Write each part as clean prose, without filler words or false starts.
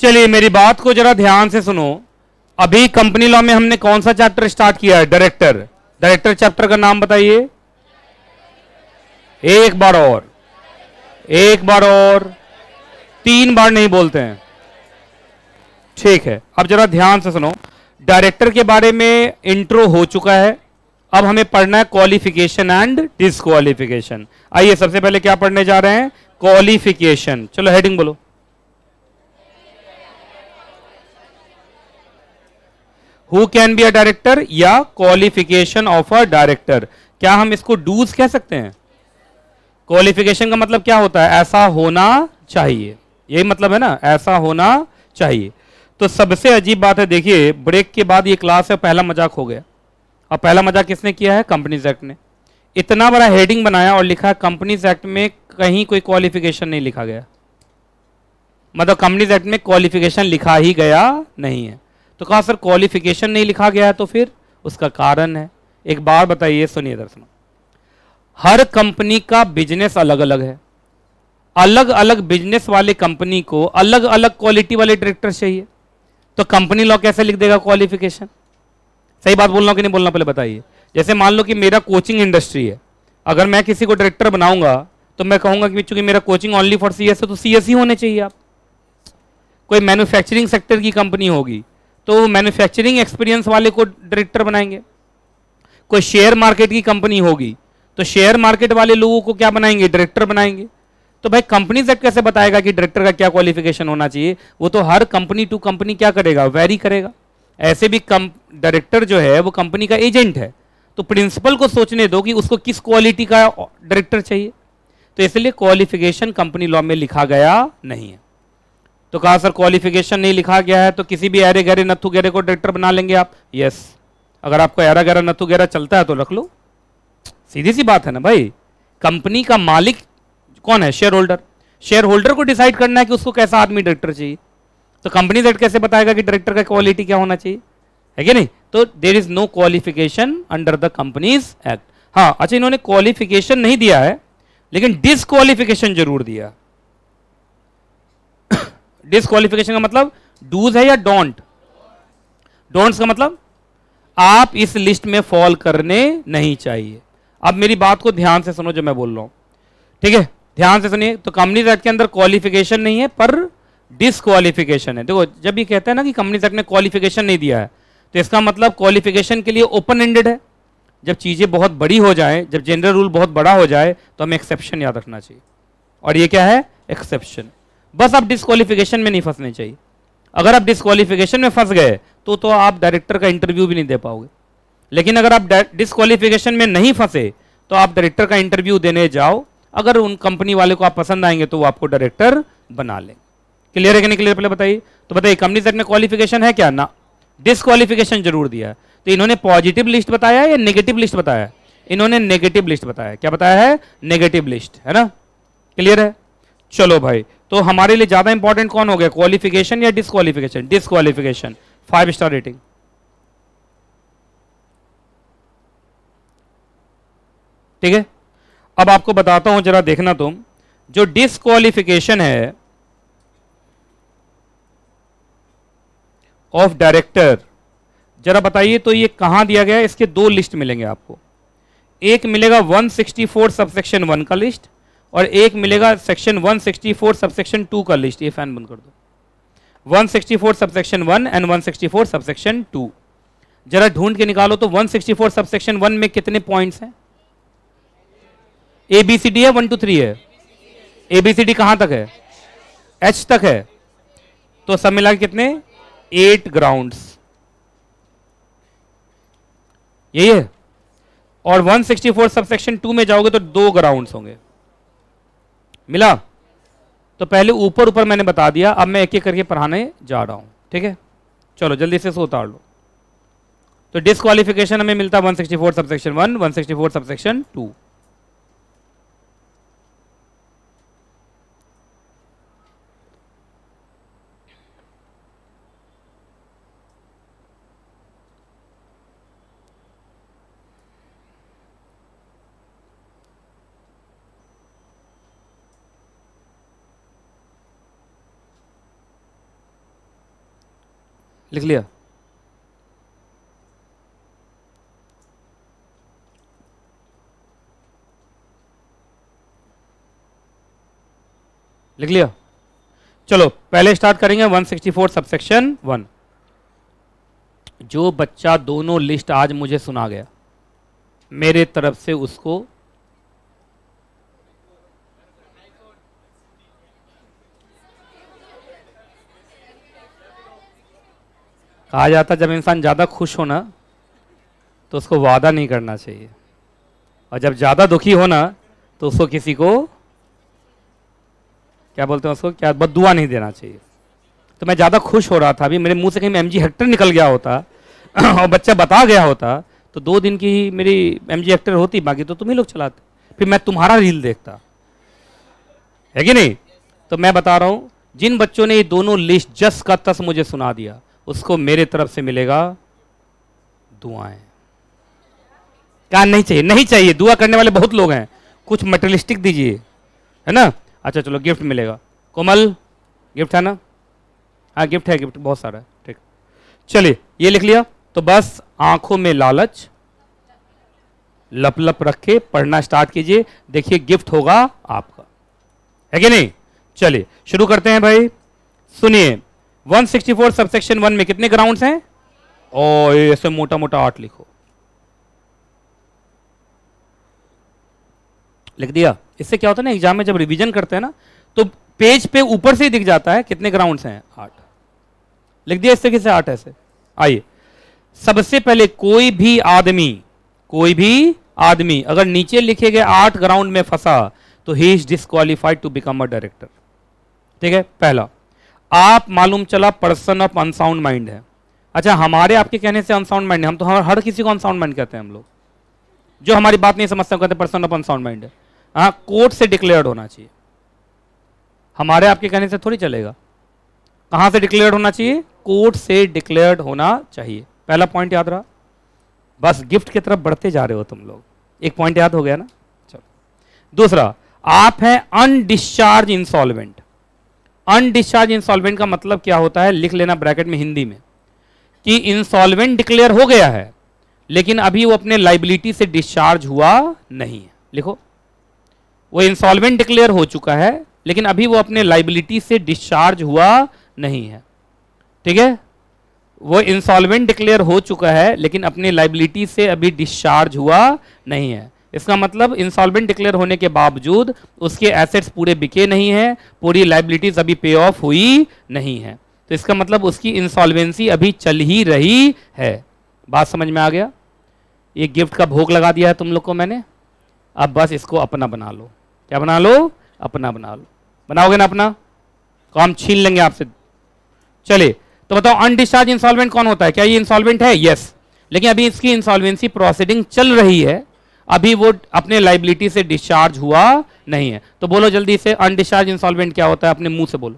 चलिए मेरी बात को जरा ध्यान से सुनो। अभी कंपनी लॉ में हमने कौन सा चैप्टर स्टार्ट किया है? डायरेक्टर। डायरेक्टर चैप्टर का नाम बताइए। एक बार और, एक बार और, 3 बार नहीं बोलते हैं। ठीक है, अब जरा ध्यान से सुनो। डायरेक्टर के बारे में इंट्रो हो चुका है। अब हमें पढ़ना है क्वालिफिकेशन एंड डिसक्वालिफिकेशन। आइए सबसे पहले क्या पढ़ने जा रहे हैं? क्वालिफिकेशन। चलो हेडिंग बोलो। Who can be a director या क्वालिफिकेशन ऑफ अ डायरेक्टर। क्या हम इसको डूज कह सकते हैं? क्वालिफिकेशन का मतलब क्या होता है? ऐसा होना चाहिए, यही मतलब है ना, ऐसा होना चाहिए। तो सबसे अजीब बात है, देखिए ब्रेक के बाद ये क्लास है, पहला मजाक हो गया। और पहला मजाक किसने किया है? कंपनीज एक्ट ने। इतना बड़ा हेडिंग बनाया और लिखा कंपनीज एक्ट में कहीं कोई क्वालिफिकेशन नहीं लिखा गया। मतलब कंपनीज एक्ट में क्वालिफिकेशन लिखा ही गया नहीं है। तो कहा सर क्वालिफिकेशन नहीं लिखा गया है, तो फिर उसका कारण है। एक बार बताइए, सुनिए दर्शकों, हर कंपनी का बिजनेस अलग अलग है। अलग अलग बिजनेस वाले कंपनी को अलग अलग क्वालिटी वाले डायरेक्टर चाहिए। तो कंपनी लॉ कैसे लिख देगा क्वालिफिकेशन? सही बात बोल रहा हूं कि नहीं बोलना, पहले बताइए। जैसे मान लो कि मेरा कोचिंग इंडस्ट्री है, अगर मैं किसी को डायरेक्टर बनाऊंगा तो मैं कहूंगा कि चूंकि मेरा कोचिंग ओनली फॉर सीएस है तो सीएस ही होने चाहिए आप। कोई मैन्युफैक्चरिंग सेक्टर की कंपनी होगी तो मैन्युफैक्चरिंग एक्सपीरियंस वाले को डायरेक्टर बनाएंगे। कोई शेयर मार्केट की कंपनी होगी तो शेयर मार्केट वाले लोगों को क्या बनाएंगे? डायरेक्टर बनाएंगे। तो भाई कंपनीज एक्ट कैसे बताएगा कि डायरेक्टर का क्या क्वालिफिकेशन होना चाहिए? वो तो हर कंपनी टू कंपनी क्या करेगा? वेरी करेगा। ऐसे भी डायरेक्टर जो है वो कंपनी का एजेंट है, तो प्रिंसिपल को सोचने दो कि उसको किस क्वालिटी का डायरेक्टर चाहिए। तो इसलिए क्वालिफिकेशन कंपनी लॉ में लिखा गया नहीं है। तो कहा सर क्वालिफिकेशन नहीं लिखा गया है तो किसी भी ऐरे गहरे नथु गहरे को डायरेक्टर बना लेंगे आप? यस। अगर आपको ऐरा गहरा नथु गहरा चलता है तो रख लो, सीधी सी बात है ना भाई। कंपनी का मालिक कौन है? Share holder. शेयर होल्डर को डिसाइड करना है कि उसको कैसा आदमी डायरेक्टर चाहिए। तो कंपनी एक्ट कैसे बताएगा कि डायरेक्टर का क्वालिटी क्या होना चाहिए? है कि नहीं? तो there is no qualification under the companies act. हाँ अच्छा, इन्होंने क्वालिफिकेशन नहीं दिया है लेकिन डिसक्वालिफिकेशन जरूर दिया। डिसक्वालिफिकेशन का मतलब डूज है या डोंट? डोंट्स का मतलब आप इस लिस्ट में फॉल करने नहीं चाहिए। अब मेरी बात को ध्यान से सुनो जो मैं बोल रहा हूं, ठीक है? ध्यान से सुनिए। तो कंपनीज एक्ट के अंदर क्वालिफिकेशन नहीं है पर डिसक्वालिफिकेशन है। देखो जब ये कहता है ना कि कंपनीज एक्ट ने क्वालिफिकेशन नहीं दिया है तो इसका मतलब क्वालिफिकेशन के लिए ओपन एंडेड है। जब चीजें बहुत बड़ी हो जाए, जब जनरल रूल बहुत बड़ा हो जाए तो हमें एक्सेप्शन याद रखना चाहिए। और ये क्या है? एक्सेप्शन। बस आप डिसक्वालिफिकेशन में नहीं फंसने चाहिए। अगर आप डिसक्वालिफिकेशन में फंस गए तो आप डायरेक्टर का इंटरव्यू भी नहीं दे पाओगे। लेकिन अगर आप डिसक्वालिफिकेशन में नहीं फंसे तो आप डायरेक्टर का इंटरव्यू देने जाओ, अगर उन कंपनी वाले को आप पसंद आएंगे तो वो आपको डायरेक्टर बना ले। क्लियर है कि नहीं क्लियर? पहले बताइए। तो बताइए कंपनीज एक्ट में क्वालिफिकेशन है क्या? ना। डिसक्वालिफिकेशन जरूर दिया है। तो इन्होंने पॉजिटिव लिस्ट बताया या नेगेटिव लिस्ट बताया? इन्होंने नेगेटिव लिस्ट बताया। क्या बताया है? नेगेटिव लिस्ट, है ना? क्लियर है? चलो भाई, तो हमारे लिए ज्यादा इंपॉर्टेंट कौन हो गया, क्वालिफिकेशन या डिसक्वालिफिकेशन? डिसक्वालिफिकेशन। 5 star rating. ठीक है, अब आपको बताता हूं, जरा देखना तुम। जो डिसक्वालिफिकेशन है ऑफ डायरेक्टर, जरा बताइए तो ये कहां दिया गया है? इसके 2 लिस्ट मिलेंगे आपको। एक मिलेगा 164 सबसेक्शन 1 का लिस्ट और एक मिलेगा सेक्शन 164 सबसेक्शन 2 का लिस्ट। ये फैन बंद कर दो। 164 सबसेक्शन 1 एंड 164 सबसेक्शन 2 जरा ढूंढ के निकालो तो 164 सबसेक्शन 1 में कितने पॉइंट्स हैं? ABCD है, 1 2 3 है। ABCD कहां तक है? H तक है। तो सब मिला के कितने? 8 ग्राउंड्स, यही है। और 164 सबसेक्शन 2 में जाओगे तो 2 ग्राउंड्स होंगे। मिला? तो पहले ऊपर ऊपर मैंने बता दिया, अब मैं एक एक करके पढ़ाने जा रहा हूं। ठीक है, चलो जल्दी से उतार लो। तो डिसक्वालिफिकेशन हमें मिलता है 164 सबसेक्शन 1, 164 सबसेक्शन 2। लिख लिया? लिख लिया? चलो पहले स्टार्ट करेंगे 164 सबसेक्शन 1। जो बच्चा दोनों लिस्ट आज मुझे सुना गया, मेरे तरफ से उसको कहा जाता, जब इंसान ज्यादा खुश हो ना तो उसको वादा नहीं करना चाहिए, और जब ज्यादा दुखी हो ना तो उसको किसी को क्या बोलते हैं, उसको क्या बद्दुआ नहीं देना चाहिए। तो मैं ज्यादा खुश हो रहा था, अभी मेरे मुंह से कहीं एमजी हेक्टर निकल गया होता और बच्चा बता गया होता तो 2 दिन की ही मेरी एमजी हेक्टर होती, बाकी तो तुम ही लोग चलाते, फिर मैं तुम्हारा रील देखता, है कि नहीं? तो मैं बता रहा हूं, जिन बच्चों ने ये दोनों लिस्ट जस का तस मुझे सुना दिया, उसको मेरे तरफ से मिलेगा दुआएं। क्या नहीं चाहिए? नहीं चाहिए, दुआ करने वाले बहुत लोग हैं, कुछ मटेरियलिस्टिक दीजिए, है ना? अच्छा चलो गिफ्ट मिलेगा। कोमल गिफ्ट है ना? हाँ गिफ्ट है, गिफ्ट बहुत सारा है, ठीक। चलिए ये लिख लिया, तो बस आंखों में लालच लप लप रख के पढ़ना स्टार्ट कीजिए, देखिए गिफ्ट होगा आपका, है कि नहीं? चलिए शुरू करते हैं भाई। सुनिए 164 सबसेक्शन 1 में कितने ग्राउंड्स हैं? और ऐसे मोटा मोटा 8 लिखो। लिख दिया? इससे क्या होता है ना, एग्जाम में जब रिवीजन करते हैं ना तो पेज पे ऊपर से ही दिख जाता है कितने ग्राउंड्स हैं, 8। लिख दिया इस तरीके से 8 ऐसे। आइए सबसे पहले कोई भी आदमी अगर नीचे लिखे गए 8 ग्राउंड में फंसा तो he is disqualified to become a director. ठीक है, पहला आप मालूम चला पर्सन ऑफ अनसाउंड माइंड है। अच्छा हमारे आपके कहने से अनसाउंड माइंड है, हम तो हर किसी को अनसाउंड माइंड कहते हैं, हम लोग जो हमारी बात नहीं समझते कहते पर्सन ऑफ अनसाउंड माइंड है। हाँ कोर्ट से डिक्लेयर्ड होना चाहिए, हमारे आपके कहने से थोड़ी चलेगा। कहां से डिक्लेयर्ड होना चाहिए? कोर्ट से डिक्लेयर्ड होना चाहिए। पहला पॉइंट याद रहा, बस गिफ्ट की तरफ बढ़ते जा रहे हो तुम लोग, एक पॉइंट याद हो गया ना। चलो दूसरा, आप हैं अनडिस्चार्ज इंसॉल्वेंट। अनडिस्चार्ज इंसॉल्वेंट का मतलब क्या होता है, लिख लेना ब्रैकेट में हिंदी में, कि इंसॉल्वेंट डिक्लेयर हो गया है लेकिन अभी वो अपने लाइबिलिटी से डिस्चार्ज हुआ नहीं है। लिखो, वो इंसॉल्वेंट डिक्लेयर हो चुका है लेकिन अभी वो अपने लाइबिलिटी से डिस्चार्ज हुआ नहीं है। ठीक है, वो इंसॉल्वेंट डिक्लेयर हो चुका है लेकिन अपनी लाइबिलिटी से अभी डिस्चार्ज हुआ नहीं है। इसका मतलब इंसॉल्वेंट डिक्लेयर होने के बावजूद उसके एसेट्स पूरे बिके नहीं हैं, पूरी लाइबिलिटीज अभी पे ऑफ हुई नहीं है, तो इसका मतलब उसकी इंसॉल्वेंसी अभी चल ही रही है। बात समझ में आ गया? ये गिफ्ट का भोग लगा दिया है तुम लोग को मैंने, अब बस इसको अपना बना लो। क्या बना लो? अपना बना लो। बनाओगे ना अपना, काम छीन लेंगे आपसे। चलिए तो बताओ अनडिस्चार्ज इंसॉल्वेंट कौन होता है? क्या ये इंसॉल्वेंट है? यस, लेकिन अभी इसकी इंसॉल्वेंसी प्रोसीडिंग चल रही है, अभी वो अपने लाइबिलिटी से डिस्चार्ज हुआ नहीं है। तो बोलो जल्दी से, अनडिस्चार्ज इंसॉल्वेंट क्या होता है? अपने मुंह से बोलो।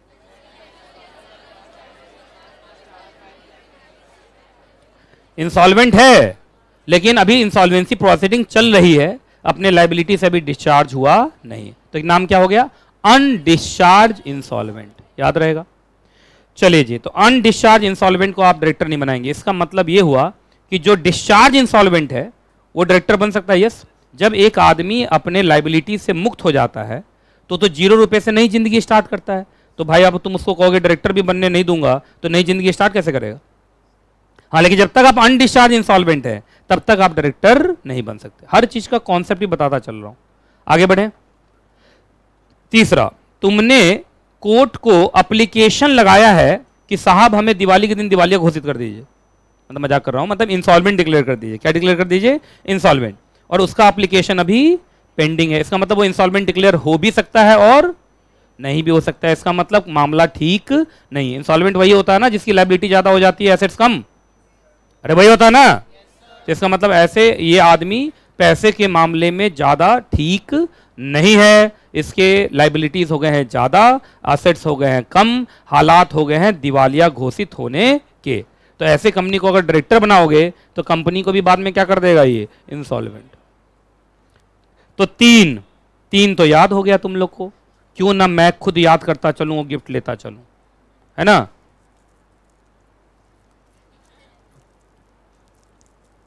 इंसॉल्वेंट है लेकिन अभी इंसॉल्वेंसी प्रोसीडिंग चल रही है, अपने लाइबिलिटी से अभी डिस्चार्ज हुआ नहीं, तो एक नाम क्या हो गया? Undischarge insolvent. याद रहेगा? चलिए जी, तो अनडिस्चार्ज इंसॉल्वेंट को आप डायरेक्टर नहीं बनाएंगे। इसका मतलब यह हुआ कि जो डिस्चार्ज इंसॉल्वेंट है वो डायरेक्टर बन सकता है। यस, जब एक आदमी अपने लाइबिलिटी से मुक्त हो जाता है तो 0 रुपए से नई जिंदगी स्टार्ट करता है। तो भाई अब तुम उसको कहोगे डायरेक्टर भी बनने नहीं दूंगा तो नई जिंदगी स्टार्ट कैसे करेगा? हाँ, लेकिन जब तक आप अनडिस्चार्ज इंसॉल्वेंट है तब तक आप डायरेक्टर नहीं बन सकते। हर चीज का कॉन्सेप्ट ही बताता चल रहा हूं, आगे बढ़े। तीसरा, तुमने कोर्ट को एप्लीकेशन लगाया है कि साहब हमें दिवाली के दिन दिवालिया घोषित कर दीजिए, मतलब मजाक कर रहा हूं, मतलब इंसॉल्वेंट डिक्लेयर कर दीजिए। क्या डिक्लेयर कर दीजिए? इंसॉल्वेंट। और उसका एप्लीकेशन अभी पेंडिंग है। इसका मतलब वो इंसॉल्वेंट डिक्लेयर हो भी सकता है और नहीं भी हो सकता है। इसका मतलब मामला ठीक नहीं है। इंसॉल्वेंट वही होता है ना जिसकी लायबिलिटी ज्यादा हो जाती है, एसेट्स कम। अरे वही होता है ना, तो इसका मतलब ऐसे ये आदमी पैसे के मामले में ज्यादा ठीक नहीं है, इसके लाइबिलिटीज हो गए हैं ज्यादा, एसेट्स हो गए हैं कम, हालात हो गए हैं दिवालिया घोषित होने के। तो ऐसे कंपनी को अगर डायरेक्टर बनाओगे तो कंपनी को भी बाद में क्या कर देगा? ये इंसॉल्वेंट। तो तीन तो याद हो गया तुम लोग को, क्यों ना मैं खुद याद करता चलूं और गिफ्ट लेता चलूं, है ना?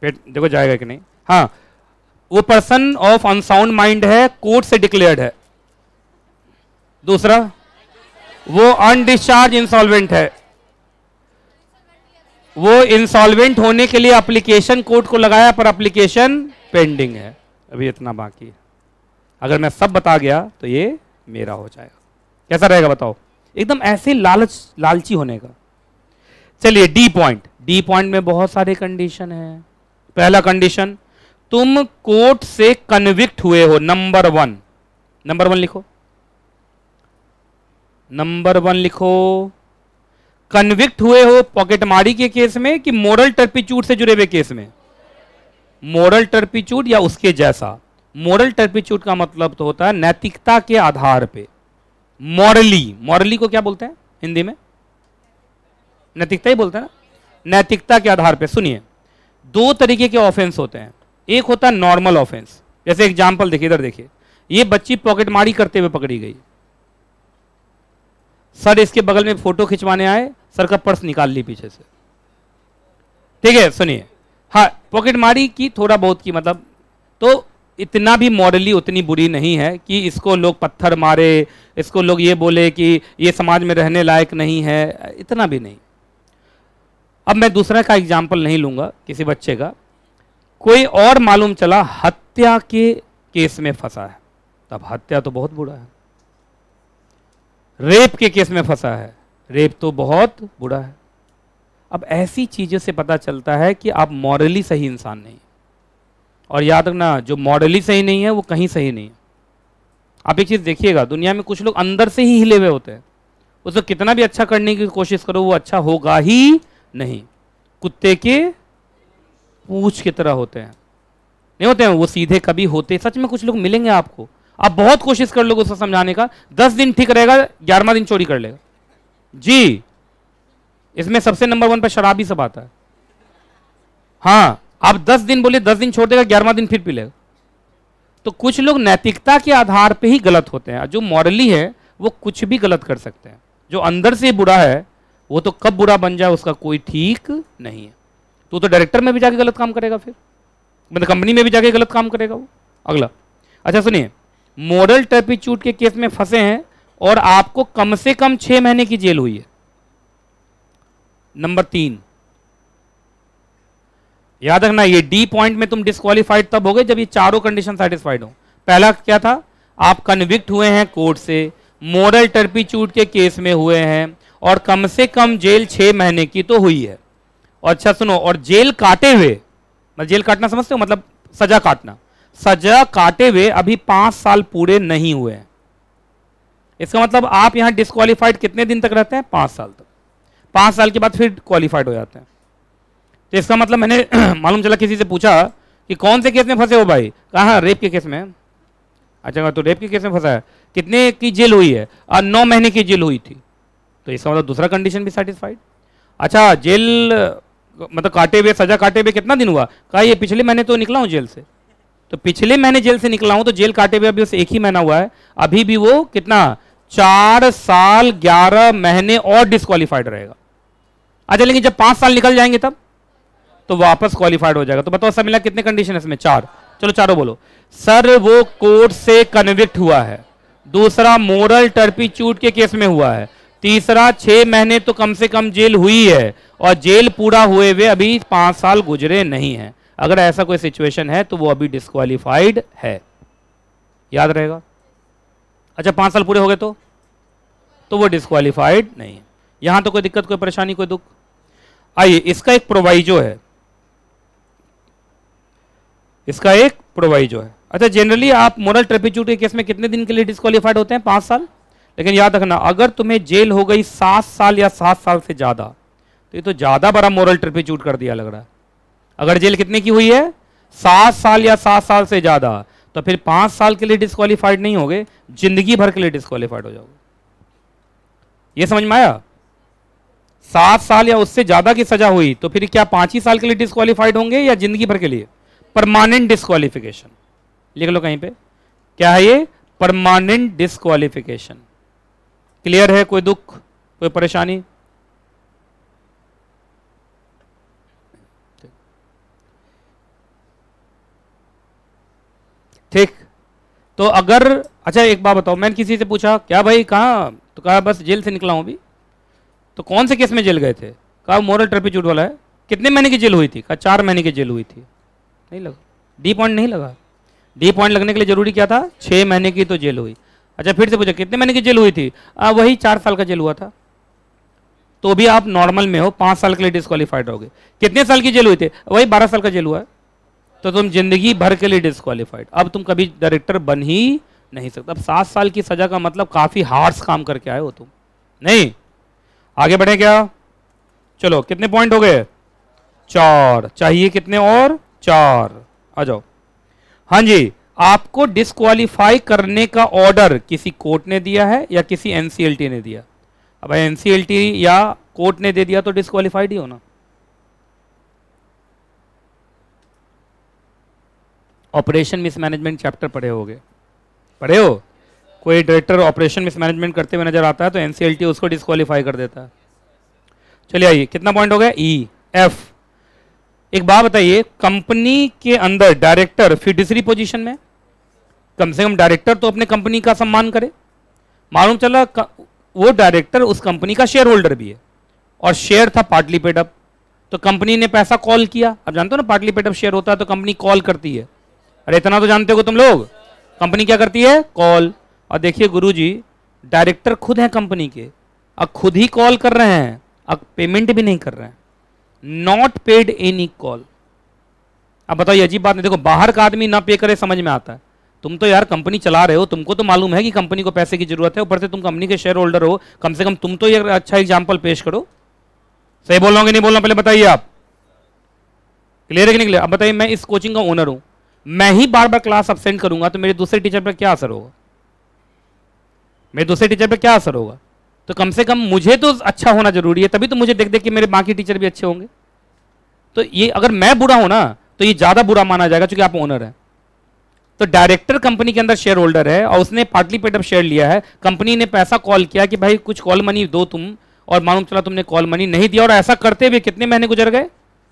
पेट देखो जाएगा कि नहीं। हाँ, वो पर्सन ऑफ अनसाउंड माइंड है, कोर्ट से डिक्लेयर्ड है। दूसरा, वो अनडिस्चार्ज इंसॉल्वेंट है, वो इंसॉल्वेंट होने के लिए एप्लीकेशन कोर्ट को लगाया पर एप्लीकेशन पेंडिंग है, अभी इतना बाकी है। अगर मैं सब बता गया तो ये मेरा हो जाएगा। कैसा रहेगा बताओ? एकदम ऐसे लालची होने का। चलिए डी पॉइंट। डी पॉइंट में बहुत सारे कंडीशन है। पहला कंडीशन, तुम कोर्ट से कन्विक्ट हुए हो। नंबर वन लिखो, नंबर वन लिखो। कन्विक्ट हुए हो पॉकेटमारी के केस में कि मोरल टर्पिट्यूड से जुड़े हुए केस में? मोरल टर्पिट्यूड या उसके जैसा। मोरल टर्पिट्यूड का मतलब तो होता है नैतिकता के आधार पे। मॉरली को क्या बोलते हैं हिंदी में? नैतिकता ही बोलते हैं ना। नैतिकता के आधार पे। सुनिए, दो तरीके के ऑफेंस होते हैं। एक होता है नॉर्मल ऑफेंस, जैसे एग्जांपल देखिए, इधर देखिए, ये बच्ची पॉकेटमारी करते हुए पकड़ी गई, सर इसके बगल में फोटो खिंचवाने आए, सर का पर्स निकाल ली पीछे से। ठीक है, सुनिए, हाँ पॉकेटमारी की थोड़ा बहुत की मतलब, तो इतना भी मॉरली उतनी बुरी नहीं है कि इसको लोग पत्थर मारे, इसको लोग ये बोले कि ये समाज में रहने लायक नहीं है, इतना भी नहीं। अब मैं दूसरा का एग्जाम्पल नहीं लूंगा, किसी बच्चे का, कोई और मालूम चला हत्या के केस में फंसा है, तब हत्या तो बहुत बुरा है। रेप के केस में फंसा है, रेप तो बहुत बुरा है। अब ऐसी चीजों से पता चलता है कि आप मॉरली सही इंसान नहीं। और याद रखना, जो मॉरली सही नहीं है वो कहीं सही नहीं है। आप एक चीज देखिएगा, दुनिया में कुछ लोग अंदर से ही हिले हुए होते हैं, उसको कितना भी अच्छा करने की कोशिश करो वो अच्छा होगा ही नहीं। कुत्ते के पूंछ की तरह होते हैं, नहीं होते हैं वो सीधे कभी होते। सच में कुछ लोग मिलेंगे आपको, आप बहुत कोशिश कर लोगे उसको समझाने का, 10 दिन ठीक रहेगा, 11वां दिन चोरी कर लेगा जी। इसमें सबसे नंबर 1 पर शराबी सब आता है। हाँ, आप 10 दिन बोलिए, 10 दिन छोड़ देगा, 11वां दिन फिर पी लेगा। तो कुछ लोग नैतिकता के आधार पे ही गलत होते हैं। जो मॉरली है वो कुछ भी गलत कर सकते हैं। जो अंदर से बुरा है वो तो कब बुरा बन जाए उसका कोई ठीक नहीं है। तो डायरेक्टर में भी जाके गलत काम करेगा, फिर मतलब कंपनी में भी जाके गलत काम करेगा वो। अगला, अच्छा सुनिए, मोरल टर्पिट्यूड के केस में फंसे हैं और आपको कम से कम 6 महीने की जेल हुई है। नंबर 3, याद रखना, ये डी पॉइंट में तुम डिस्क्वालीफाइड तब हो गए जब ये चारों कंडीशन सेटिस्फाइड हो। पहला क्या था? आप कन्विक्ट हुए हैं कोर्ट से, मोरल टर्पिट्यूड के केस में हुए हैं और कम से कम जेल 6 महीने की तो हुई है। और अच्छा सुनो, और जेल काटे हुए, मतलब जेल काटना समझते हो, मतलब सजा काटना, सजा काटे हुए अभी 5 साल पूरे नहीं हुए हैं। इसका मतलब आप यहां डिस्क्वालीफाइड कितने दिन तक रहते हैं? 5 साल तक। 5 साल के बाद फिर क्वालिफाइड हो जाते हैं। तो इसका मतलब मैंने मालूम चला, किसी से पूछा कि कौन से केस में फंसे हो भाई? कहा रेप के केस में। अच्छा, तो रेप के केस में फंसा है, कितने की जेल हुई है? 9 महीने की जेल हुई थी। तो इसका मतलब दूसरा कंडीशन भी सेटिस्फाइड। अच्छा, जेल मतलब काटे हुए, सजा काटे हुए कितना दिन हुआ? कहा ये पिछले महीने तो निकला हूं जेल से। तो पिछले महीने जेल से निकला हूं, तो जेल काटे हुए अभी उसे 1 ही महीना हुआ है, अभी भी वो कितना 4 साल 11 महीने और डिस्क्वालीफाइड रहेगा। अच्छा, लेकिन जब 5 साल निकल जाएंगे तब तो वापस क्वालिफाइड हो जाएगा। तो बताओ सब मिला कितने कंडीशन है इसमें? 4। चलो चारों बोलो। सर वो कोर्ट से कन्विक्ट हुआ है, दूसरा मोरल टर्पिट्यूड के केस में हुआ है, तीसरा 6 महीने तो कम से कम जेल हुई है, और जेल पूरा हुए हुए अभी 5 साल गुजरे नहीं है। अगर ऐसा कोई सिचुएशन है तो वो अभी डिस्क्वालीफाइड है, याद रहेगा। अच्छा, 5 साल पूरे हो गए तो वो डिस्क्वालीफाइड नहीं है। यहां तो कोई दिक्कत, कोई परेशानी, कोई दुख? आइए, इसका एक प्रोवाइजो है, इसका एक प्रोवाइजो है। अच्छा, जनरली आप मोरल टर्पिट्यूड के केस में कितने दिन के लिए डिस्क्वालीफाइड होते हैं? 5 साल। लेकिन याद रखना, अगर तुम्हें जेल हो गई 7 साल या 7 साल से ज्यादा, तो ये तो ज्यादा बड़ा मोरल टर्पिट्यूड कर दिया लग रहा है। अगर जेल कितने की हुई है? 7 साल या 7 साल से ज्यादा, तो फिर 5 साल के लिए डिस्क्वालीफाइड नहीं होगे, जिंदगी भर के लिए डिस्क्वालीफाइड हो जाओगे। ये समझ में आया? 7 साल या उससे ज्यादा की सजा हुई तो फिर क्या 5 ही साल के लिए डिस्क्वालीफाइड होंगे या जिंदगी भर के लिए? Permanent disqualification. लिख लो कहीं पे, क्या है ये? Permanent disqualification. क्लियर है? कोई दुख, कोई परेशानी? ठीक। तो अगर अच्छा एक बात बताओ, मैंने किसी से पूछा क्या भाई कहाँ, तो कहा बस जेल से निकला हूँ अभी। तो कौन से केस में जेल गए थे? कहा मोरल टर्पिट्यूड वाला है। कितने महीने की जेल हुई थी? कहा 4 महीने की जेल हुई थी। नहीं लगा, डी पॉइंट नहीं लगा। डी पॉइंट लगने के लिए जरूरी क्या था? 6 महीने की तो जेल हुई। अच्छा फिर से पूछा कितने महीने की जेल हुई थी? वही 4 साल का जेल हुआ था। तो भी आप नॉर्मल में हो, 5 साल के लिए डिस्क्वालीफाइड रहोगे। कितने साल की जेल हुई थी? वही 12 साल का जेल हुआ है। तो तुम जिंदगी भर के लिए डिस्क्वालीफाइड। अब तुम कभी डायरेक्टर बन ही नहीं सकते। अब 7 साल की सजा का मतलब काफी हार्श काम करके आए हो तुम। नहीं, आगे बढ़े क्या? चलो कितने पॉइंट हो गए? 4 चाहिए। कितने और? 4। आ जाओ। हाँ जी, आपको डिस्क्वालीफाई करने का ऑर्डर किसी कोर्ट ने दिया है या किसी एनसीएलटी ने दिया? अब एनसीएलटी या कोर्ट ने दे दिया तो डिस्क्वालीफाइड ही हो ना। ऑपरेशन मिसमैनेजमेंट चैप्टर पढ़े होगे? पढ़े हो? कोई डायरेक्टर ऑपरेशन मिसमैनेजमेंट करते हुए नजर आता है तो एनसीएलटी उसको डिस्क्वालीफाई कर देता है। चलिए आइए, कितना पॉइंट हो गया? E F. एक बात बताइए, कंपनी के अंदर डायरेक्टर फिडुसरी पोजीशन में, कम से कम डायरेक्टर तो अपने कंपनी का सम्मान करे। मालूम चला वो डायरेक्टर उस कंपनी का शेयर होल्डर भी है और शेयर था पार्टली पेड अप। तो कंपनी ने पैसा कॉल किया। अब जानते हो ना पार्टली पेड अप शेयर होता है तो कंपनी कॉल करती है। अरे इतना तो जानते हो तुम लोग, कंपनी क्या करती है? कॉल। और देखिए गुरुजी, डायरेक्टर खुद है कंपनी के, अब खुद ही कॉल कर रहे हैं, अब पेमेंट भी नहीं कर रहे हैं। Not paid any call. अब बताइए अजीब बात नहीं। देखो बाहर का आदमी ना पे करे समझ में आता है, तुम तो यार कंपनी चला रहे हो, तुमको तो मालूम है कि कंपनी को पैसे की जरूरत है, ऊपर से तुम कंपनी के शेयर होल्डर हो, कम से कम तुम तो ये अच्छा एग्जाम्पल पेश करो। सही बोल रहा हूं कि नहीं बोल रहा पहले बताइए आप। क्लियर है कि नहीं क्लियर? अब बताइए, मैं इस कोचिंग का ओनर हूं, मैं ही बार बार क्लास अब्सेंट करूंगा तो मेरे दूसरे टीचर पर क्या असर होगा? मेरे दूसरे टीचर पर क्या असर होगा? तो कम से कम मुझे तो अच्छा होना जरूरी है, तभी तो मुझे देख देख के मेरे बाकी टीचर भी अच्छे होंगे। तो ये अगर मैं बुरा हूं ना तो ये ज्यादा बुरा माना जाएगा क्योंकि आप ओनर हैं। तो डायरेक्टर कंपनी के अंदर शेयर होल्डर है और उसने पार्टली पेड अप शेयर लिया है। कंपनी ने पैसा कॉल किया कि भाई कुछ कॉल मनी दो तुम, और मालूम चला तुमने कॉल मनी नहीं दिया, और ऐसा करते हुए कितने महीने गुजर गए?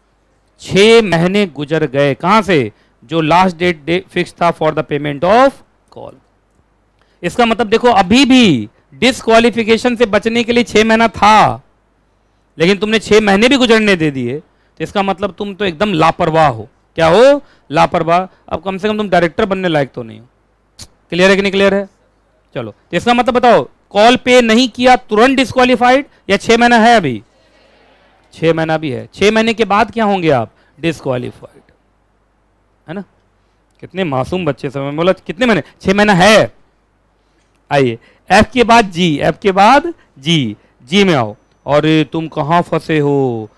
6 महीने गुजर गए। कहां से? जो लास्ट डेट फिक्स था for the payment of call. इसका मतलब देखो अभी भी डिस्क्वालिफिकेशन से बचने के लिए 6 महीना था, लेकिन तुमने 6 महीने भी गुजरने दे दिए, तो इसका मतलब तुम तो एकदम लापरवाह हो। क्या हो? लापरवाह। अब कम से कम तुम डायरेक्टर बनने लायक तो नहीं हो। क्लियर है कि नहीं क्लियर है? चलो, तो इसका मतलब बताओ, कॉल पे नहीं किया तुरंत डिस्क्वालीफाइड या 6 महीना है? अभी 6 महीना भी है। 6 महीने के बाद क्या होंगे आप? डिस्क्वालीफाइड, है ना? कितने मासूम बच्चे समय बोला कितने महीने? 6 महीना है। आइए एफ के बाद जी, एफ के बाद जी, जी में आओ। और तुम कहां फंसे हो?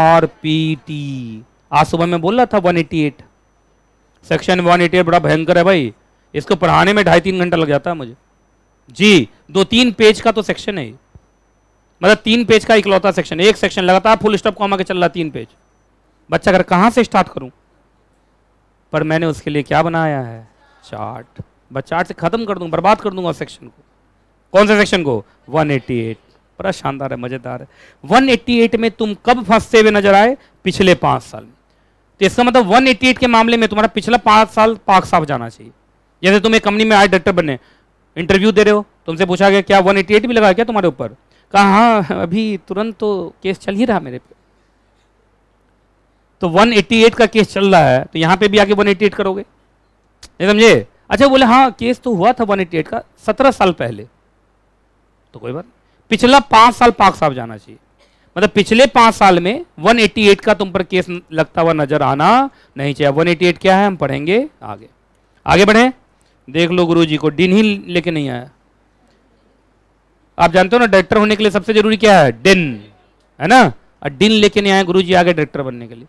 आरपीटी। आज सुबह मैं बोल रहा था 188 सेक्शन 188 बड़ा भयंकर है भाई, इसको पढ़ाने में 2.5-3 घंटा लग जाता है मुझे। जी 2-3 पेज का तो सेक्शन है, मतलब 3 पेज का इकलौता सेक्शन, एक सेक्शन लगातार फुल स्टॉप कॉमा के चल रहा 3 पेज। बच्चा अगर कहां से स्टार्ट करूं? पर मैंने उसके लिए क्या बनाया है? चार्ट। बस चार्ट से खत्म कर दूंगा, बर्बाद कर दूंगा सेक्शन को। कौन से सेक्शन को? 188। बड़ा शानदार है, मजेदार है। 188 में तुम कब फंसते हुए नजर आए? पिछले 5 साल में। तो इसका मतलब 188 के मामले में तुम्हारा पिछला 5 साल पाक साफ जाना चाहिए। जैसे तुम एक कंपनी में आए डायरेक्टर बनने, इंटरव्यू दे रहे हो, तुमसे पूछा गया क्या 188 भी लगा क्या तुम्हारे ऊपर? कहा हाँ अभी तुरंत तो केस चल ही रहा मेरे पे। तो 188 का केस चल रहा है तो यहां पे भी आके 188 करोगे, नहीं समझे? अच्छा बोले हाँ केस तो हुआ था 188 का 17 साल पहले, तो कोई बात, पिछला 5 साल पाक साफ जाना चाहिए। मतलब पिछले 5 साल में 188 का तुम पर केस लगता हुआ नजर आना नहीं चाहिए। 188 क्या है हम पढ़ेंगे आगे। आगे बढ़े। देख लो गुरुजी को डिन ही लेके नहीं आया। आप जानते हो ना डायरेक्टर होने के लिए सबसे जरूरी क्या है? डिन, है ना? और डिन लेके नहीं आए गुरुजी आगे डायरेक्टर बनने के लिए।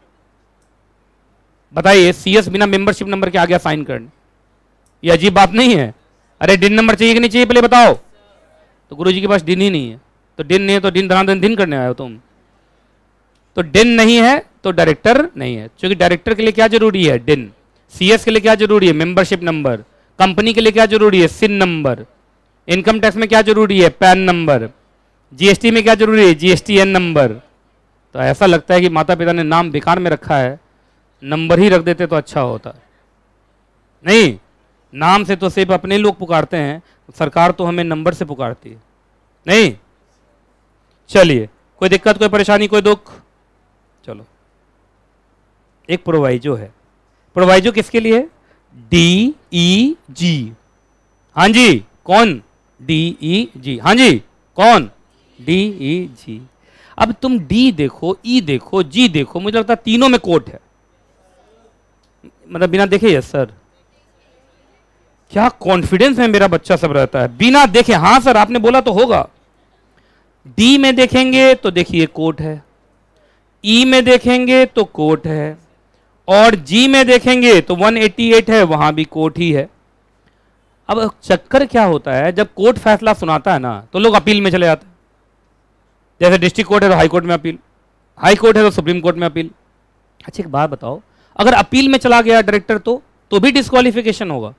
बताइए सीएस बिना मेंबरशिप नंबर के आगे साइन करने, ये अजीब बात नहीं है? अरे डिन नंबर चाहिए कि नहीं चाहिए पहले बताओ। तो गुरुजी के पास डिन ही नहीं है, तो डिन नहीं है तो डिन धनाधन दिन करने आए हो तुम। तो डिन नहीं है तो डायरेक्टर नहीं है, क्योंकि डायरेक्टर के लिए क्या जरूरी है? डिन। सीएस के लिए क्या जरूरी है? Membership number. कंपनी के लिए क्या जरूरी है? सिन नंबर। इनकम टैक्स में क्या जरूरी है? Pan number. जीएसटी में क्या जरूरी है? GSTN number. तो ऐसा लगता है कि माता पिता ने नाम बेकार में रखा है, नंबर ही रख देते तो अच्छा होता। नहीं, नाम से तो सिर्फ अपने लोग पुकारते हैं, सरकार तो हमें नंबर से पुकारती है। नहीं, चलिए, कोई दिक्कत, कोई परेशानी, कोई दुख? चलो, एक प्रोवाइजो है। प्रोवाइजो किसके लिए? D E G. हाँ जी, कौन? D E G. हाँ जी, कौन? D E G. अब तुम डी देखो, ई देखो, जी देखो, मुझे लगता है तीनों में कोट है। मतलब बिना देखे? Yes sir. क्या कॉन्फिडेंस में मेरा बच्चा सब रहता है, बिना देखे। हाँ सर, आपने बोला तो होगा। डी में देखेंगे तो देखिए कोट है, ई में देखेंगे तो कोट है, और जी में देखेंगे तो 188 है, वहां भी कोट ही है। अब चक्कर क्या होता है, जब कोर्ट फैसला सुनाता है ना तो लोग अपील में चले जाते हैं। जैसे डिस्ट्रिक्ट कोर्ट है तो हाई कोर्ट में अपील, हाई कोर्ट है तो सुप्रीम कोर्ट में अपील। अच्छा, एक बात बताओ, अगर अपील में चला गया डायरेक्टर तो भी डिस्क्वालिफिकेशन होगा?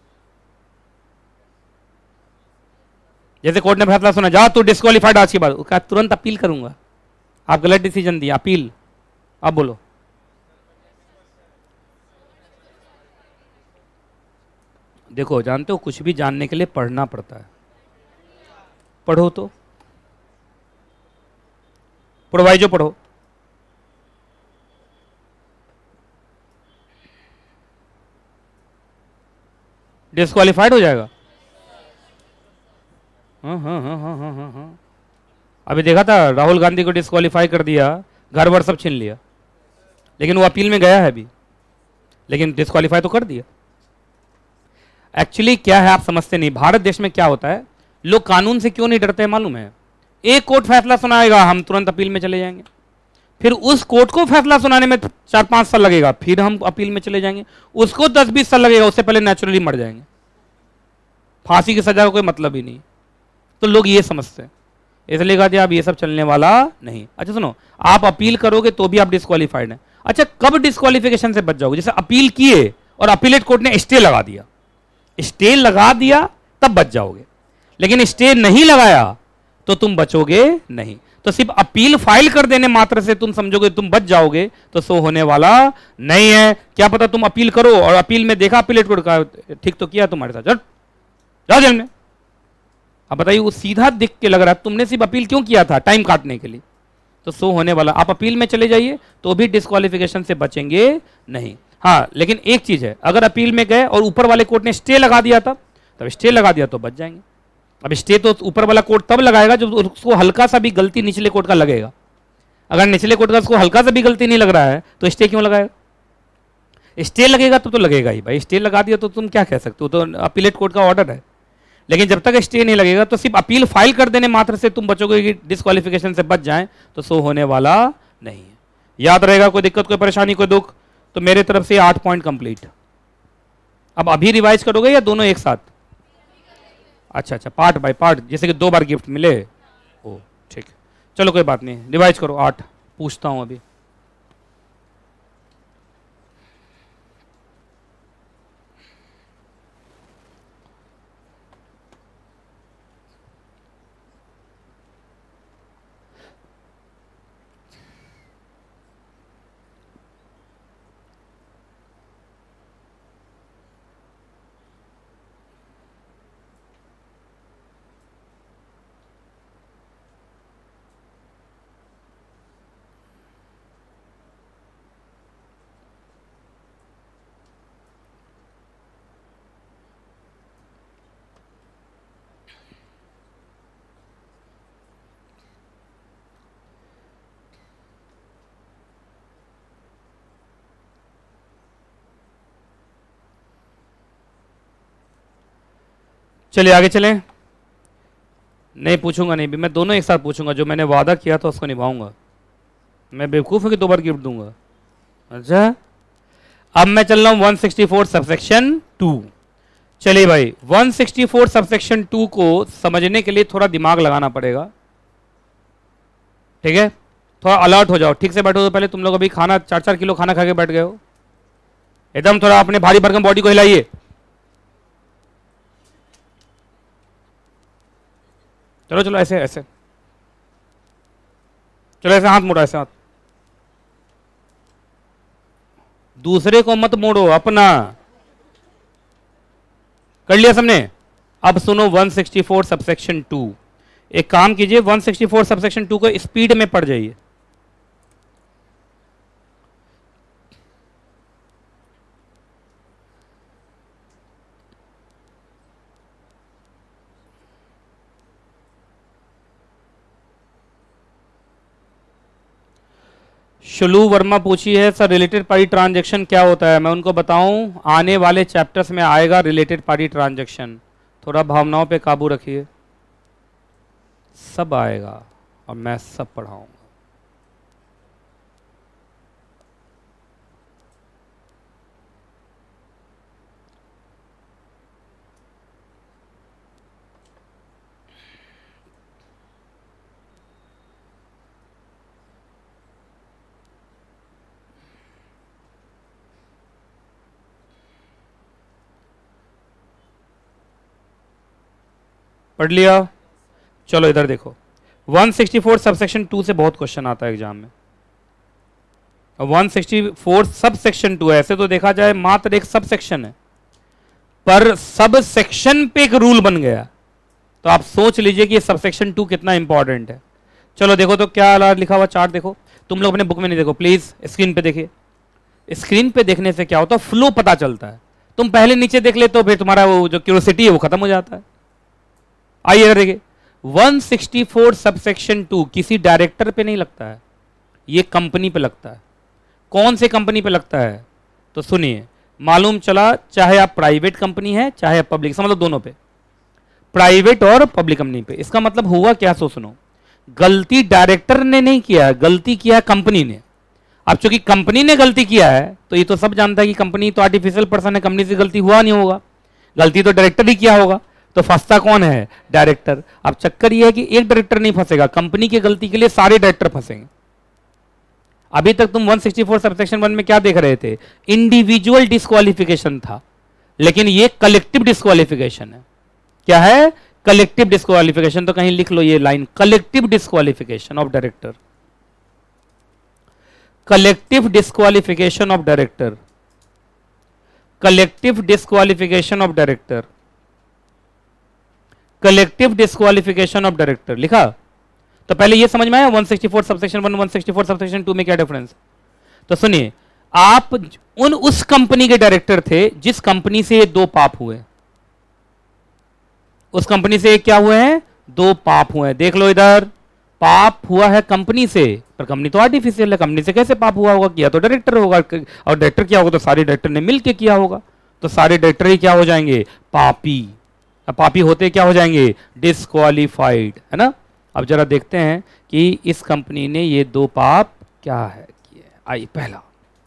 जैसे कोर्ट ने फैसला सुना, जा तू डिस्क्वालीफाइड आज के बाद, उसका तुरंत अपील करूंगा, आप गलत डिसीजन दिया, अपील। अब बोलो, देखो जानते हो कुछ भी जानने के लिए पढ़ना पड़ता है, पढ़ो तो, प्रोवाइजो पढ़ो। डिस्क्वालीफाइड हो जाएगा। हाँ हाँ हाँ हाँ हाँ हाँ हाँ, अभी देखा था राहुल गांधी को डिस्क्वालीफाई कर दिया, घर वर सब छीन लिया, लेकिन वो अपील में गया है अभी, लेकिन डिस्क्वालीफाई तो कर दिया। एक्चुअली क्या है, आप समझते नहीं, भारत देश में क्या होता है, लोग कानून से क्यों नहीं डरते हैं मालूम है? एक कोर्ट फैसला सुनाएगा, हम तुरंत अपील में चले जाएंगे, फिर उस कोर्ट को फैसला सुनाने में 4-5 साल लगेगा, फिर हम अपील में चले जाएंगे, उसको 10-20 साल लगेगा, उससे पहले नेचुरली मर जाएंगे, फांसी की सजा का कोई मतलब ही नहीं। तो लोग ये समझते हैं, इसलिए कहा आप ये सब चलने वाला नहीं। अच्छा सुनो, आप अपील करोगे तो भी आप डिस्क्वालीफाइड हैं। अच्छा, कब डिस्क्वालिफिकेशन से बच जाओगे? जैसे अपील किए और अपीलेट कोर्ट ने स्टे लगा दिया, स्टे लगा दिया तब बच जाओगे, लेकिन स्टे नहीं लगाया तो तुम बचोगे नहीं। तो सिर्फ अपील फाइल कर देने मात्र से तुम समझोगे तुम बच जाओगे, तो सो होने वाला नहीं है। क्या पता तुम अपील करो और अपील में देखा अपीलेट कोर्ट का ठीक तो किया तुम्हारे साथ, जाओ जेल में। अब बताइए, वो सीधा दिख के लग रहा है तुमने सिर्फ अपील क्यों किया था? टाइम काटने के लिए। तो सो होने वाला, आप अपील में चले जाइए तो भी डिस्क्वालिफिकेशन से बचेंगे नहीं। हाँ, लेकिन एक चीज है, अगर अपील में गए और ऊपर वाले कोर्ट ने स्टे लगा दिया तब स्टे लगा दिया तो बच जाएंगे। अब स्टे तो ऊपर वाला कोर्ट तब लगाएगा जब उसको हल्का सा भी गलती निचले कोर्ट का लगेगा। अगर निचले कोर्ट का उसको हल्का सा भी गलती नहीं लग रहा है तो स्टे क्यों लगाएगा? स्टे लगेगा तो लगेगा ही भाई, स्टे लगा दिया तो तुम क्या कह सकते हो, तो अपीलेट कोर्ट का ऑर्डर है। लेकिन जब तक स्टे नहीं लगेगा तो सिर्फ अपील फाइल कर देने मात्र से तुम बचोगे कि डिस्क्वालिफिकेशन से बच जाएं, तो सो होने वाला नहीं है। याद रहेगा, कोई दिक्कत, कोई परेशानी, कोई दुख? तो मेरे तरफ से 8 पॉइंट कंप्लीट। अब अभी रिवाइज करोगे या दोनों एक साथ? अच्छा, पार्ट बाय पार्ट, जैसे कि 2 बार गिफ्ट मिले। ओ ठीक है, चलो कोई बात नहीं, रिवाइज करो। 8 पूछता हूं अभी। चलिए आगे चलें। नहीं पूछूंगा, नहीं भी, मैं दोनों एक साथ पूछूंगा। जो मैंने वादा किया था उसको निभाऊंगा। मैं बेवकूफ़ हूं कि 2 बार गिफ्ट दूंगा? अच्छा, अब मैं चल रहा हूं 164 सबसेक्शन 2। चलिए भाई, 164 सबसेक्शन 2 को समझने के लिए थोड़ा दिमाग लगाना पड़ेगा, ठीक है? थोड़ा अलर्ट हो जाओ, ठीक से बैठो। तो पहले तुम लोग अभी खाना 4-4 किलो खाना खा के बैठ गए हो, एकदम थोड़ा अपने भारी भरकम बॉडी को हिलाइए। चलो चलो, ऐसे ऐसे चलो, ऐसे हाथ मोड़ो, ऐसे हाथ। दूसरे को मत मोड़ो, अपना। कर लिया सबने? अब सुनो 164 सबसेक्शन 2। एक काम कीजिए, 164 सबसेक्शन 2 को स्पीड में पढ़ जाइए। शुलू वर्मा पूछी है सर रिलेटेड पार्टी ट्रांजैक्शन क्या होता है? मैं उनको बताऊं, आने वाले चैप्टर्स में आएगा रिलेटेड पार्टी ट्रांजैक्शन। थोड़ा भावनाओं पे काबू रखिए, सब आएगा और मैं सब पढ़ाऊंगा। पढ़ लिया? चलो इधर देखो, 164 सबसेक्शन 2 से बहुत क्वेश्चन आता है एग्जाम में। 164 सब सेक्शन 2 है, ऐसे तो देखा जाए मात्र एक सब सेक्शन है, पर सब सेक्शन पे एक रूल बन गया। तो आप सोच लीजिए कि सब सेक्शन 2 कितना इंपॉर्टेंट है। चलो देखो तो क्या लिखा हुआ चार्ट देखो, तुम लोग अपने बुक में नहीं देखो प्लीज, स्क्रीन पे देखिए। स्क्रीन पे देखने से क्या होता है, फ्लो पता चलता है। तुम पहले नीचे देख ले तो फिर तुम्हारा वो जो क्यूरियोसिटी है वो खत्म हो जाता है। आइए देखिए, 164 सबसेक्शन 2 किसी डायरेक्टर पे नहीं लगता है, ये कंपनी पे लगता है। कौन से कंपनी पे लगता है? तो सुनिए, मालूम चला चाहे आप प्राइवेट कंपनी है चाहे आप पब्लिक, समझ लो दोनों पे, प्राइवेट और पब्लिक कंपनी पे। इसका मतलब हुआ क्या, सो सुनो, गलती डायरेक्टर ने नहीं किया है, गलती किया है कंपनी ने। अब चूंकि कंपनी ने गलती किया है तो ये तो सब जानता है कि कंपनी तो आर्टिफिशियल पर्सन है, कंपनी से गलती हुआ नहीं होगा, गलती तो डायरेक्टर ही किया होगा। तो फंसता कौन है? डायरेक्टर। अब चक्कर यह है कि एक डायरेक्टर नहीं फंसेगा, कंपनी की गलती के लिए सारे डायरेक्टर फंसेंगे। अभी तक तुम 164 सबसेक्शन 1 में क्या देख रहे थे? इंडिविजुअल डिस्क्वालिफिकेशन था, लेकिन ये कलेक्टिव डिस्क्वालिफिकेशन है। क्या है? Collective disqualification. तो कहीं लिख लो ये लाइन, collective disqualification of director, collective disqualification of director, collective disqualification of director, collective disqualification of director लिखा। तो पहले ये समझ में आया 164 सबसेक्शन 1 164 सबसेक्शन 2 में क्या डिफरेंस? तो सुनिए, आप उस कंपनी के डायरेक्टर थे जिस कंपनी से ये दो पाप हुए, उस कंपनी से क्या हुए हैं? दो पाप हुए हैं। देख लो इधर, पाप हुआ है कंपनी से, पर कंपनी तो आर्टिफिशियल है, कंपनी से कैसे पाप हुआ होगा? किया तो डायरेक्टर होगा, और डायरेक्टर क्या होगा? तो सारे डायरेक्टर ने मिलकर किया होगा, तो सारे डायरेक्टर ही क्या हो जाएंगे? पापी। अब पापी होते क्या हो जाएंगे? डिस्क्वालिफाइड, है ना। अब जरा देखते हैं कि इस कंपनी ने ये दो पाप क्या है किए। आइए, पहला,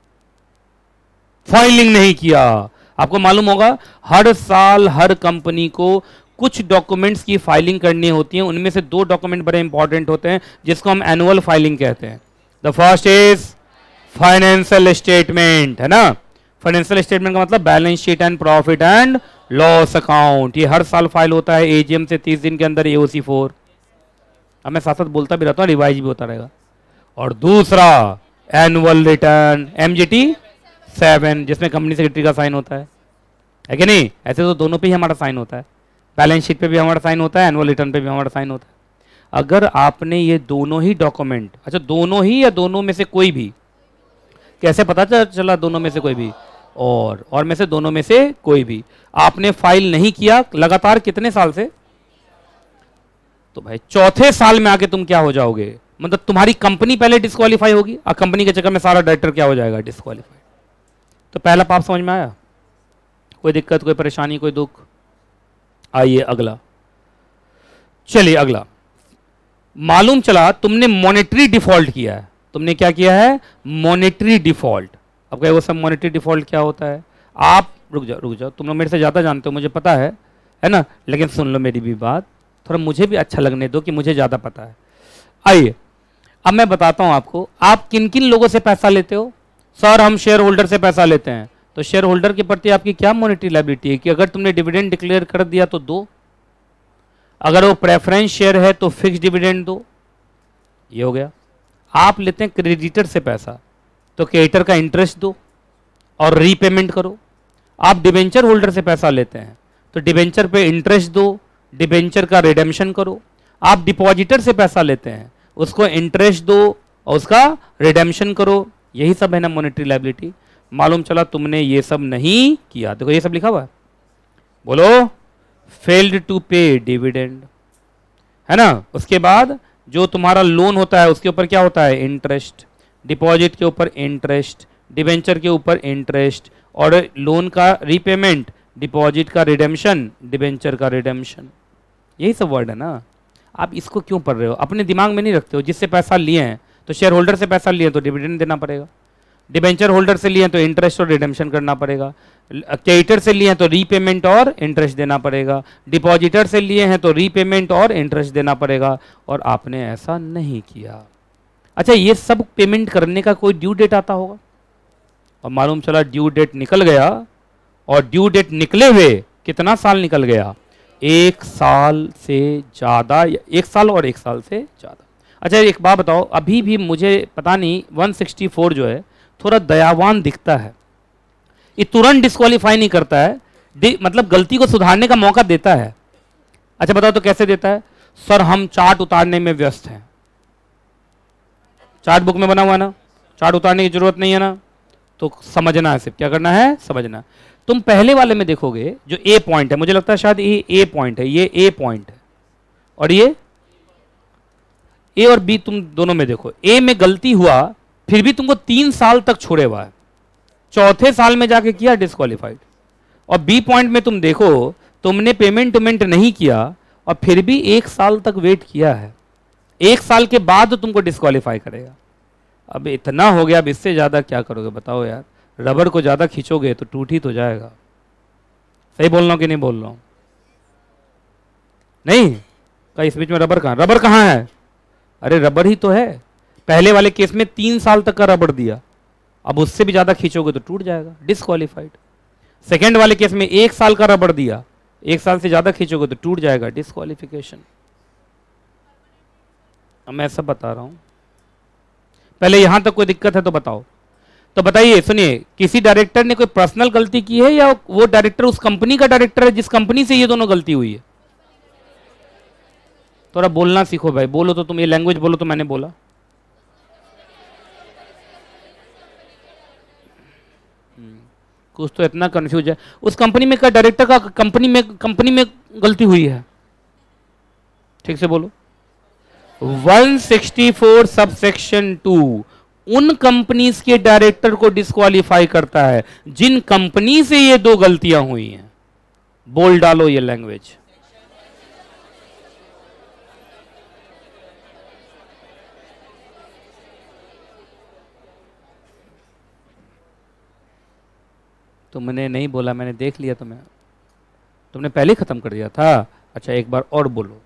फाइलिंग नहीं किया। आपको मालूम होगा हर साल हर कंपनी को कुछ डॉक्यूमेंट्स की फाइलिंग करनी होती है, उनमें से दो डॉक्यूमेंट बड़े इंपॉर्टेंट होते हैं जिसको हम एनुअल फाइलिंग कहते हैं। The first is financial statement, है ना। फाइनेंशियल स्टेटमेंट का मतलब balance sheet and profit and loss account. ये हर साल फाइल होता है एजीएम से 30 दिन के अंदर, एओसी 4। अब मैं साथ साथ बोलता भी रहता हूँ, रिवाइज भी होता रहेगा। और दूसरा एनुअल रिटर्न, एमजीटी 7, जिसमें कंपनी सेक्रेटरी का साइन होता है कि नहीं? ऐसे तो दोनों पे ही हमारा साइन होता है, बैलेंस शीट पे भी हमारा साइन होता है, एनुअल रिटर्न पे भी हमारा साइन होता है। अगर आपने ये दोनों ही डॉक्यूमेंट, अच्छा दोनों ही या दोनों में से कोई भी, कैसे पता चला दोनों में से कोई भी? और में से दोनों में से कोई भी आपने फाइल नहीं किया लगातार कितने साल से? तो भाई चौथे साल में आके तुम क्या हो जाओगे? मतलब तुम्हारी कंपनी पहले डिस्क्वालीफाई होगी और कंपनी के चक्कर में सारा डायरेक्टर क्या हो जाएगा? डिस्क्वालीफाई। तो पहला पाप समझ में आया? कोई दिक्कत, कोई परेशानी, कोई दुख? आइए अगला, चलिए अगला। मालूम चला तुमने मॉनेटरी डिफॉल्ट किया है। तुमने क्या किया है? Monetary default. अब कहे वो सब मॉनेटरी डिफॉल्ट क्या होता है? आप रुक जाओ, तुम लोग मेरे से ज़्यादा जानते हो, मुझे पता है ना, लेकिन सुन लो मेरी भी बात, थोड़ा मुझे भी अच्छा लगने दो कि मुझे ज़्यादा पता है। आइए अब मैं बताता हूँ आपको, आप किन किन लोगों से पैसा लेते हो। सर हम शेयर होल्डर से पैसा लेते हैं। तो शेयर होल्डर के प्रति आपकी क्या मॉनेटरी लायबिलिटी है कि अगर तुमने डिविडेंड डिक्लेयर कर दिया तो दो, अगर वो प्रेफरेंस शेयर है तो फिक्स डिविडेंड दो। ये हो गया। आप लेते हैं क्रेडिटर से पैसा, तो क्रेडिटर का इंटरेस्ट दो और रीपेमेंट करो। आप डिवेंचर होल्डर से पैसा लेते हैं तो डिबेंचर पे इंटरेस्ट दो, डिबेंचर का रिडेम्पशन करो। आप डिपॉजिटर से पैसा लेते हैं, उसको इंटरेस्ट दो और उसका रिडेम्पशन करो, यही सब है ना मॉनेटरी लायबिलिटी। मालूम चला तुमने ये सब नहीं किया, देखो ये सब लिखा हुआ है, बोलो फेल्ड टू पे डिविडेंड, है ना। उसके बाद जो तुम्हारा लोन होता है उसके ऊपर क्या होता है, इंटरेस्ट, डिपॉजिट के ऊपर इंटरेस्ट, डिबेंचर के ऊपर इंटरेस्ट, और लोन का रीपेमेंट, डिपॉजिट का रिडेम्पशन, डिबेंचर का रिडेम्पशन, यही सब वर्ड है ना। आप इसको क्यों पढ़ रहे हो, अपने दिमाग में नहीं रखते हो। जिससे पैसा लिए हैं तो शेयर होल्डर से पैसा लिए तो डिविडेंड देना पड़ेगा, डिबेंचर होल्डर से लिए तो इंटरेस्ट और रिडेम्पशन करना पड़ेगा, क्रेडिटर से लिए हैं तो रीपेमेंट और इंटरेस्ट देना पड़ेगा, डिपॉजिटर से लिए हैं तो रीपेमेंट और इंटरेस्ट देना पड़ेगा, और आपने ऐसा नहीं किया। अच्छा, ये सब पेमेंट करने का कोई ड्यू डेट आता होगा, और मालूम चला ड्यू डेट निकल गया, और ड्यू डेट निकले हुए कितना साल निकल गया, 1 साल से ज़्यादा, 1 साल और 1 साल से ज़्यादा। अच्छा एक बात बताओ, अभी भी मुझे पता नहीं 164 जो है थोड़ा दयावान दिखता है, ये तुरंत डिस्क्वालीफाई नहीं करता है, मतलब गलती को सुधारने का मौका देता है। अच्छा बताओ तो कैसे देता है, सर हम चार्ट उतारने में व्यस्त हैं, चार्ट बुक में बना हुआ है ना, चार्ट उतारने की जरूरत नहीं है ना, तो समझना है, सिर्फ क्या करना है, समझना। तुम पहले वाले में देखोगे जो ए पॉइंट है, मुझे लगता है शायद ये ए पॉइंट है, ये ए पॉइंट है, और ये ए और बी, तुम दोनों में देखो, ए में गलती हुआ फिर भी तुमको 3 साल तक छोड़े हुआ है, चौथे साल में जाके किया डिस्क्वालीफाइड। और बी पॉइंट में तुम देखो, तुमने पेमेंट नहीं किया और फिर भी 1 साल तक वेट किया है, 1 साल के बाद तुमको डिस्क्वालीफाई करेगा। अब इतना हो गया, अब इससे ज्यादा क्या करोगे बताओ यार, रबर को ज्यादा खींचोगे तो टूट ही तो जाएगा। सही बोल रहा हूं कि नहीं बोल रहा हूं, नहीं का इस बीच में रबर कहां है, अरे रबर ही तो है। पहले वाले केस में 3 साल तक का रबर दिया, अब उससे भी ज्यादा खींचोगे तो टूट जाएगा, डिस्क्वालीफाइड। सेकेंड वाले केस में 1 साल का रबर दिया, 1 साल से ज्यादा खींचोगे तो टूट जाएगा, डिस्क्वालिफिकेशन। अब मैं सब बता रहा हूं, पहले यहां तक कोई दिक्कत है तो बताओ। तो बताइए, सुनिए, किसी डायरेक्टर ने कोई पर्सनल गलती की है या वो डायरेक्टर उस कंपनी का डायरेक्टर है जिस कंपनी से ये दोनों गलती हुई है? थोड़ा बोलना सीखो भाई, बोलो तो, तुम ये लैंग्वेज बोलो तो मैंने बोला। कुछ तो इतना कंफ्यूज है, उस कंपनी में का डायरेक्टर का कंपनी में गलती हुई है, ठीक से बोलो। 164 सबसेक्शन 2 उन कंपनीज के डायरेक्टर को डिस्क्वालीफाई करता है जिन कंपनी से ये 2 गलतियां हुई हैं। बोल डालो ये लैंग्वेज। तुमने नहीं बोला, मैंने देख लिया तुम्हें, तुमने पहले खत्म कर दिया था। अच्छा एक बार और बोलो।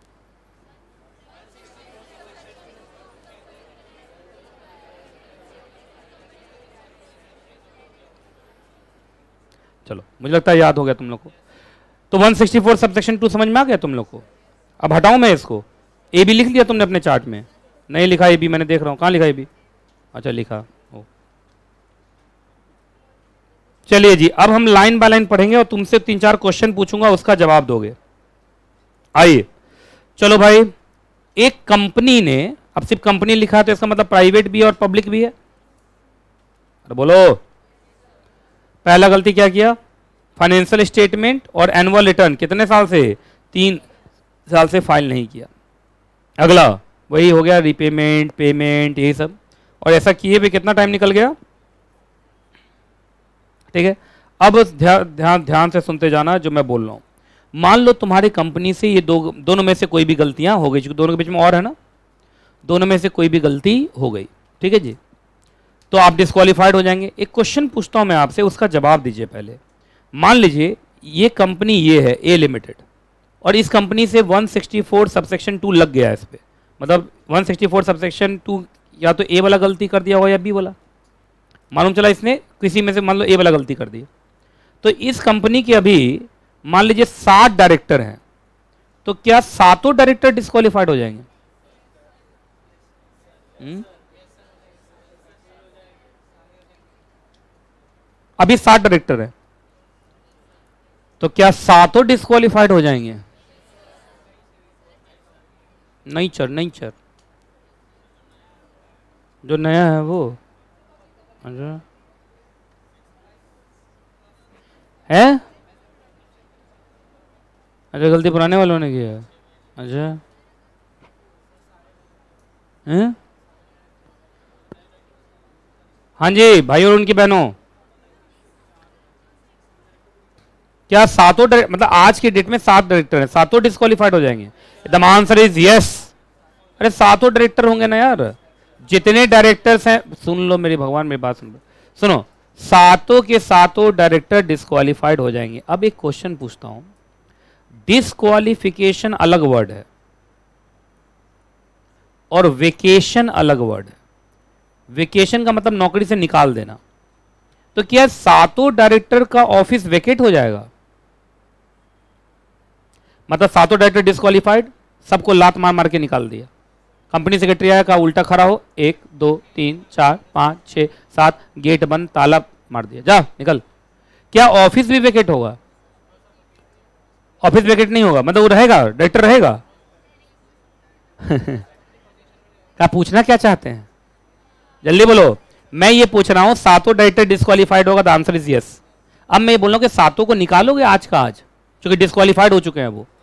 चलो मुझे लगता है याद हो गया तुम लोग को। तो 164 सबसेक्शन 2 समझ में आ गया तुम लोग को। अब हटाऊं मैं इसको, ए बी लिख लिया तुमने अपने चार्ट में? नहीं लिखा ए बी, मैंने देख रहा हूं, कहां लिखा ए बी? अच्छा लिखा। चलिए जी, अब हम लाइन बाय लाइन पढ़ेंगे और तुमसे 3-4 क्वेश्चन पूछूंगा, उसका जवाब दोगे। आइए चलो भाई, एक कंपनी ने, अब सिर्फ कंपनी लिखा है तो इसका मतलब प्राइवेट भी है और पब्लिक भी है। अरे बोलो, पहला गलती क्या किया, फाइनेंशियल स्टेटमेंट और एनुअल रिटर्न कितने साल से, 3 साल से फाइल नहीं किया। अगला वही हो गया, रिपेमेंट, पेमेंट, यही सब, और ऐसा किए भी कितना टाइम निकल गया, ठीक है। अब ध्यान से सुनते जाना जो मैं बोल रहा हूं। मान लो तुम्हारी कंपनी से ये दोनों में से कोई भी गलतियां हो गई, क्योंकि दोनों के बीच में और है ना, दोनों में से कोई भी गलती हो गई, ठीक है जी, तो आप डिस्क्वालीफाइड हो जाएंगे। एक क्वेश्चन पूछता हूं मैं आपसे, उसका जवाब दीजिए पहले। मान लीजिए ये कंपनी ये है ए लिमिटेड, और इस कंपनी से 164 सबसेक्शन 2 लग गया है इस पे, मतलब 164 सबसेक्शन 2 या तो ए वाला गलती कर दिया हो या बी वाला। मालूम चला इसने किसी में से मान लो ए वाला गलती कर दी, तो इस कंपनी के अभी मान लीजिए 7 डायरेक्टर हैं, तो क्या 7 डायरेक्टर डिस्क्वालीफाइड हो जाएंगे? अभी 7 डायरेक्टर है, तो क्या सातों डिस्क्वालिफाइड हो जाएंगे? नहीं सर, जो नया है वो। अच्छा है, अच्छा गलती पुराने वालों ने की है। अच्छा हैं? हाँ जी भाई और उनकी बहनों, क्या सातों मतलब आज की डेट में 7 डायरेक्टर हैं, सातों डिस्क्वालिफाइड हो जाएंगे? The answer is yes. अरे सातों डायरेक्टर होंगे ना यार, जितने डायरेक्टर्स हैं, सुन लो मेरी भगवान मेरी बात सुनो, सातों के सातों डायरेक्टर डिस्क्वालिफाइड हो जाएंगे। अब एक क्वेश्चन पूछता हूं, डिस्क्वालिफिकेशन अलग वर्ड है और वेकेशन अलग वर्ड है। वेकेशन का मतलब नौकरी से निकाल देना, तो क्या सातों डायरेक्टर का ऑफिस वेकेट हो जाएगा? मतलब सातों डायरेक्टर डिस्क्वालिफाइड, सबको लात मार मार के निकाल दिया। कंपनी सेक्रेटरी आया, कहा उल्टा खड़ा हो, 1 2 3 4 5 6 7, गेट बंद, ताला मार दिया, जा निकल। क्या ऑफिस भी वेकेट होगा? ऑफिस वेकेट नहीं होगा, मतलब वो रहेगा, डायरेक्टर रहेगा। क्या पूछना क्या चाहते हैं, जल्दी बोलो। मैं ये पूछ रहा हूं सातों डायरेक्टर डिस्क्वालिफाइड होगा, द आंसर इज यस। अब मैं ये बोल रहा हूं कि सातों को निकालोगे आज का आज, क्योंकि डिस्क्वालिफाइड हो चुके हैं वो।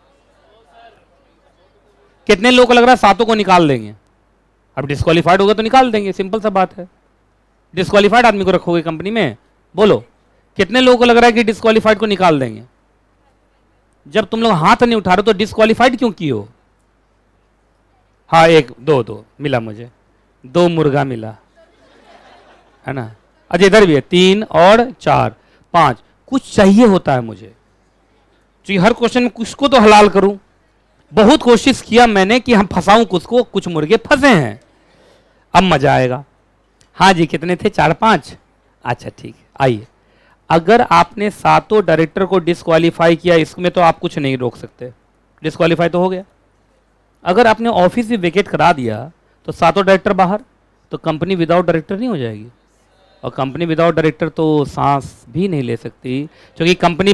कितने लोगों को लग रहा है सातों को निकाल देंगे? अब डिस्क्वालिफाइड होगा तो निकाल देंगे, सिंपल सा बात है। डिस्क्वालिफाइड आदमी को रखोगे कंपनी में? बोलो कितने लोगों को लग रहा है कि डिस्क्वालिफाइड को निकाल देंगे? जब तुम लोग हाथ नहीं उठा रहे तो डिस्क्वालिफाइड क्यों किए हो? हाँ 1 2 2 मिला मुझे, 2 मुर्गा मिला है ना। अच्छा इधर भी है 3 और 4 5, कुछ चाहिए होता है मुझे, तो हर क्वेश्चन में कुछ को तो हलाल करूं। बहुत कोशिश किया मैंने कि हम फंसाऊं कुछ को, कुछ मुर्गे फंसे हैं, अब मजा आएगा। हाँ जी कितने थे? 4 5, अच्छा ठीक है। आइए, अगर आपने सातों डायरेक्टर को डिस्क्वालीफाई किया, इसमें तो आप कुछ नहीं रोक सकते, डिस्क्वालीफाई तो हो गया। अगर आपने ऑफिस भी वेकेट करा दिया तो सातों डायरेक्टर बाहर, तो कंपनी विदाउट डायरेक्टर नहीं हो जाएगी। और कंपनी विदाउट डायरेक्टर तो सांस भी नहीं ले सकती, क्योंकि कंपनी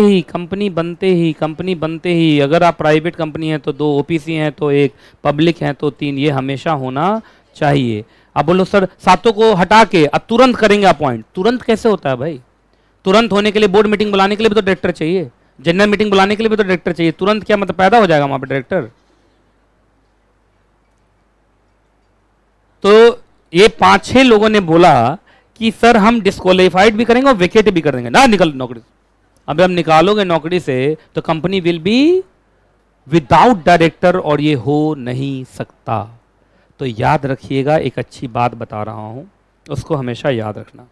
बनते ही अगर आप प्राइवेट कंपनी है तो 2 ओपीसी हैं, तो 1 पब्लिक हैं, तो 3, ये हमेशा होना चाहिए। अब बोलो सर सातों को हटा के अब तुरंत करेंगे अपॉइंट, तुरंत कैसे होता है भाई? तुरंत होने के लिए बोर्ड मीटिंग बुलाने के लिए भी तो डायरेक्टर चाहिए, जनरल मीटिंग बुलाने के लिए भी तो डायरेक्टर चाहिए। तुरंत क्या मतलब पैदा हो जाएगा वहां पर डायरेक्टर? तो ये 5-6 लोगों ने बोला कि सर हम डिस्क्वालीफाइड भी करेंगे और वेकेट भी कर देंगे ना, निकल नौकरी। अब हम निकालोगे नौकरी से तो company will be without director, और ये हो नहीं सकता। तो याद रखिएगा, एक अच्छी बात बता रहा हूं, उसको हमेशा याद रखना।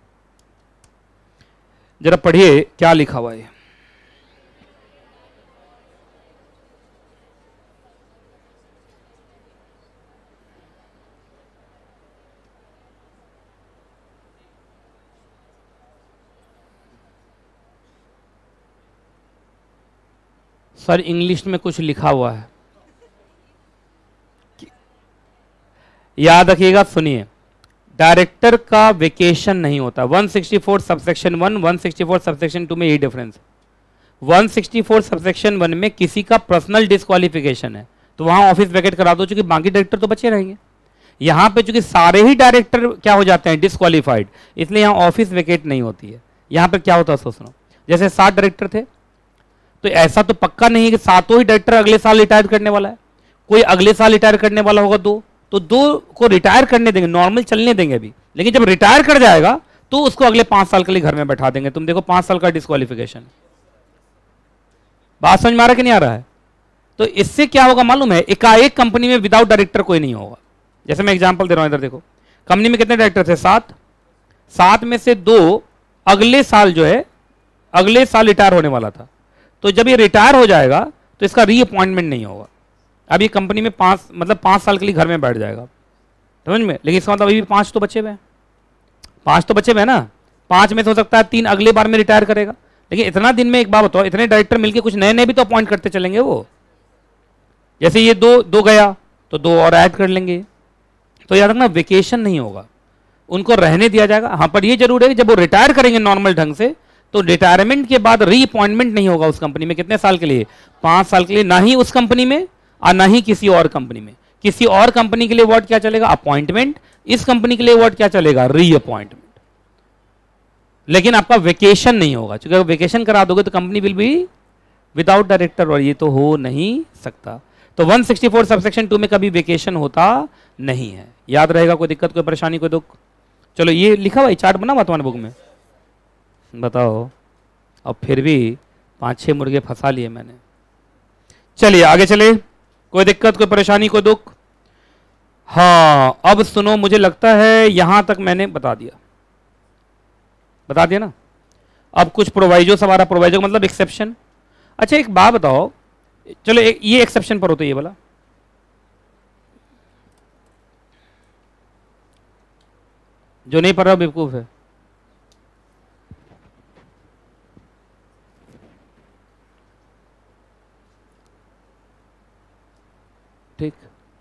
जरा पढ़िए क्या लिखा हुआ है। सर इंग्लिश में कुछ लिखा हुआ है, याद रखिएगा, सुनिए। डायरेक्टर का वेकेशन नहीं होता। 164 सबसेक्शन 1, 164 सबसेक्शन 2 में यही डिफरेंस है। 164 सबसेक्शन 1 में किसी का पर्सनल डिस्क्वालिफिकेशन है तो वहां ऑफिस वेकेट करा दो, चूंकि बाकी डायरेक्टर तो बचे रहेंगे। यहां पे चूंकि सारे ही डायरेक्टर क्या हो जाते हैं, डिस्क्वालिफाइड, इसलिए यहां ऑफिस वेकेट नहीं होती है। यहां पर क्या होता है सोचना, जैसे 7 डायरेक्टर थे, तो ऐसा तो पक्का नहीं है कि सातों ही डायरेक्टर अगले साल रिटायर करने वाला है। कोई अगले साल रिटायर करने वाला होगा 2, तो 2 को रिटायर करने देंगे, नॉर्मल चलने देंगे अभी, लेकिन जब रिटायर कर जाएगा तो उसको अगले 5 साल के लिए घर में बैठा देंगे। तुम देखो 5 साल का डिस्क्वालिफिकेशन। बात समझ में आ रहा कि नहीं आ रहा है? तो इससे क्या होगा मालूम है, एकाएक कंपनी में विदाउट डायरेक्टर कोई नहीं होगा। जैसे मैं एग्जांपल दे रहा हूं, इधर देखो, कंपनी में कितने डायरेक्टर थे? 7 में से 2 अगले साल जो है, अगले साल रिटायर होने वाला था, तो जब ये रिटायर हो जाएगा तो इसका रीअपॉइंटमेंट नहीं होगा। अब ये कंपनी में 5 साल के लिए घर में बैठ जाएगा, समझ में? लेकिन इसका मतलब अभी भी 5 तो बचे हुए हैं, 5 तो बचे हुए हैं ना। 5 में से हो सकता है 3 अगले बार में रिटायर करेगा, लेकिन इतना दिन में एक बार बताओ, इतने डायरेक्टर मिलकर कुछ नए नए भी तो अपॉइंट करते चलेंगे वो। जैसे ये 2 गया तो 2 और ऐड कर लेंगे। तो याद रखना, वेकेशन नहीं होगा, उनको रहने दिया जाएगा। हाँ, पर ये जरूर है कि जब वो रिटायर करेंगे नॉर्मल ढंग से, तो रिटायरमेंट के बाद रीअपॉइंटमेंट नहीं होगा उस कंपनी में। कितने साल के लिए? 5 साल के लिए। ना ही उस कंपनी में और ना ही किसी और कंपनी में। किसी और कंपनी के लिए वर्ड क्या चलेगा? अपॉइंटमेंट। इस कंपनी के लिए वर्ड क्या चलेगा? रीअपॉइंटमेंट। लेकिन आपका वेकेशन नहीं होगा, क्योंकि अगर वेकेशन करा दोगे तो company will be without director, और ये तो हो नहीं सकता। तो 164 सबसेक्शन 2 में कभी वेकेशन होता नहीं है। याद रहेगा? कोई दिक्कत, कोई परेशानी, कोई दुख? चलो ये लिखा हुआ चार्ट बना हुआ तुम्हारे बुक में, बताओ। अब फिर भी 5-6 मुर्गे फंसा लिए मैंने। चलिए आगे चले। कोई दिक्कत, कोई परेशानी, कोई दुख? हाँ अब सुनो, मुझे लगता है यहां तक मैंने बता दिया ना। अब कुछ प्रोवाइजो सब आ रहा। प्रोवाइजो मतलब एक्सेप्शन। अच्छा एक बात बताओ, चलो ये एक्सेप्शन पर होता है ये वाला। जो नहीं पढ़ रहा बेवकूफ है। ठीक,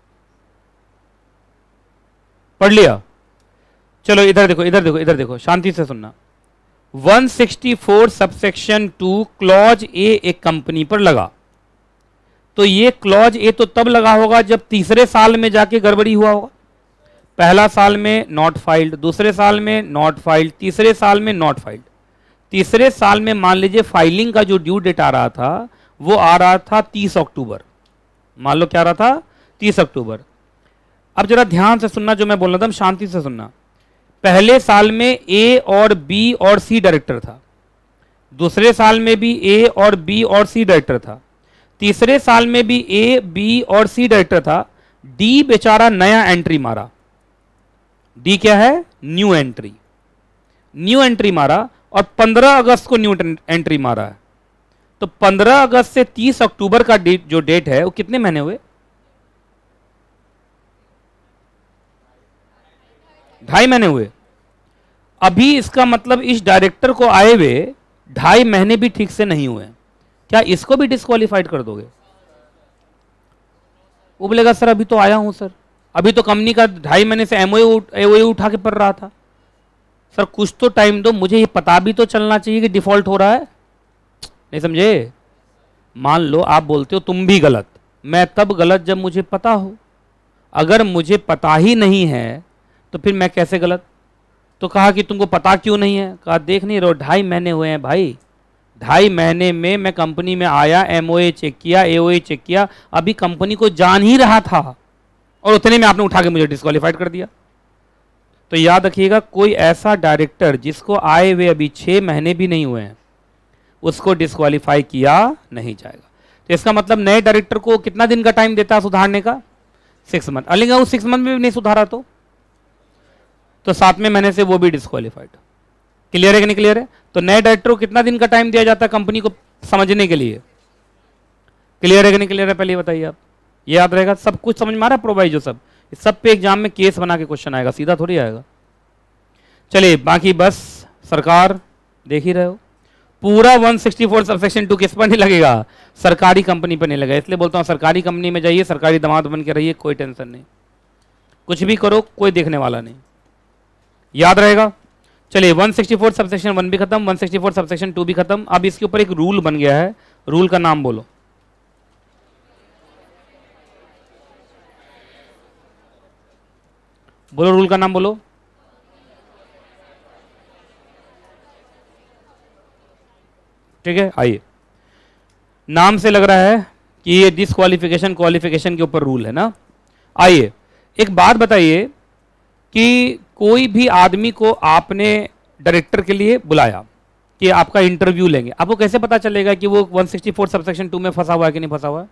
पढ़ लिया? चलो इधर देखो, इधर देखो, इधर देखो, शांति से सुनना। 164 सबसेक्शन 2 क्लॉज ए एक कंपनी पर लगा, तो ये क्लॉज ए तो तब लगा होगा जब तीसरे साल में जाके गड़बड़ी हुआ होगा। पहला साल में नॉट फाइल्ड, दूसरे साल में नॉट फाइल्ड, तीसरे साल में नॉट फाइल्ड। तीसरे साल में मान लीजिए फाइलिंग का जो ड्यू डेट आ रहा था वो आ रहा था 30 अक्टूबर। मान लो क्या आ रहा था? 30 अक्टूबर। अब जरा ध्यान से सुनना, जो मैं बोल रहा था शांति से सुनना। पहले साल में ए और बी और सी डायरेक्टर था, दूसरे साल में भी ए और बी और सी डायरेक्टर था, तीसरे साल में भी ए बी और सी डायरेक्टर था। डी बेचारा नया एंट्री मारा। डी क्या है? New entry. न्यू एंट्री मारा और 15 अगस्त को न्यू एंट्री मारा है। तो 15 अगस्त से 30 अक्टूबर का जो डेट है वो कितने महीने हुए? 2.5 महीने हुए। अभी इसका मतलब इस डायरेक्टर को आए हुए 2.5 महीने भी ठीक से नहीं हुए। क्या इसको भी डिस्क्वालीफाइड कर दोगे? वो बोलेगा सर अभी तो आया हूं सर, अभी तो कंपनी का 2.5 महीने से एमओयू उठा के पढ़ रहा था। सर कुछ तो टाइम दो, मुझे ये पता भी तो चलना चाहिए कि डिफॉल्ट हो रहा है। नहीं समझे? मान लो आप बोलते हो तुम भी गलत, मैं तब गलत जब मुझे पता हो। अगर मुझे पता ही नहीं है तो फिर मैं कैसे गलत? तो कहा कि तुमको पता क्यों नहीं है? कहा देख नहीं रहो 2.5 महीने हुए हैं भाई। 2.5 महीने में मैं कंपनी में आया, एमओए चेक किया, एओए चेक किया, अभी कंपनी को जान ही रहा था और उतने में आपने उठा के मुझे डिस्क्वालीफाइड कर दिया। तो याद रखिएगा, कोई ऐसा डायरेक्टर जिसको आए हुए अभी 6 महीने भी नहीं हुए हैं उसको डिस्क्वालीफाई किया नहीं जाएगा। तो इसका मतलब नए डायरेक्टर को कितना दिन का टाइम देता है सुधारने का? 6 मंथ। अलिंगा वो 6 मंथ में भी नहीं सुधारा तो 7वें महीने से वो भी डिस्क्वालीफाइड। क्लियर है कि नहीं क्लियर है? तो नए डायरेक्टर को कितना दिन का टाइम दिया जाता है कंपनी को समझने के लिए? क्लियर है कि नहीं क्लियर है? पहले बताइए आप। ये याद रहेगा? सब कुछ समझ में आ रहा है? प्रोवाइजो सब पे एग्जाम में केस बना के क्वेश्चन आएगा, सीधा थोड़ी आएगा। चलिए बाकी बस सरकार देख ही रहे हो, पूरा 164 सबसेक्शन 2 किस पर नहीं लगेगा? सरकारी कंपनी पर नहीं लगेगा। इसलिए बोलता हूं सरकारी कंपनी में जाइए, सरकारी दामाद बन के रहिए, कोई टेंशन नहीं, कुछ भी करो कोई देखने वाला नहीं। याद रहेगा? चलिए 164 सबसेक्शन 1 भी खत्म, 164 सबसेक्शन 2 भी खत्म। अब इसके ऊपर एक रूल बन गया है, रूल का नाम बोलो। बोलो रूल का नाम बोलो। ठीक है, आइए। नाम से लग रहा है कि ये डिस्क्वालिफिकेशन क्वालिफिकेशन के ऊपर रूल है ना। आइए एक बात बताइए कि कोई भी आदमी को आपने डायरेक्टर के लिए बुलाया कि आपका इंटरव्यू लेंगे, आपको कैसे पता चलेगा कि वो 164 सबसेक्शन 2 में फंसा हुआ है कि नहीं फंसा हुआ है?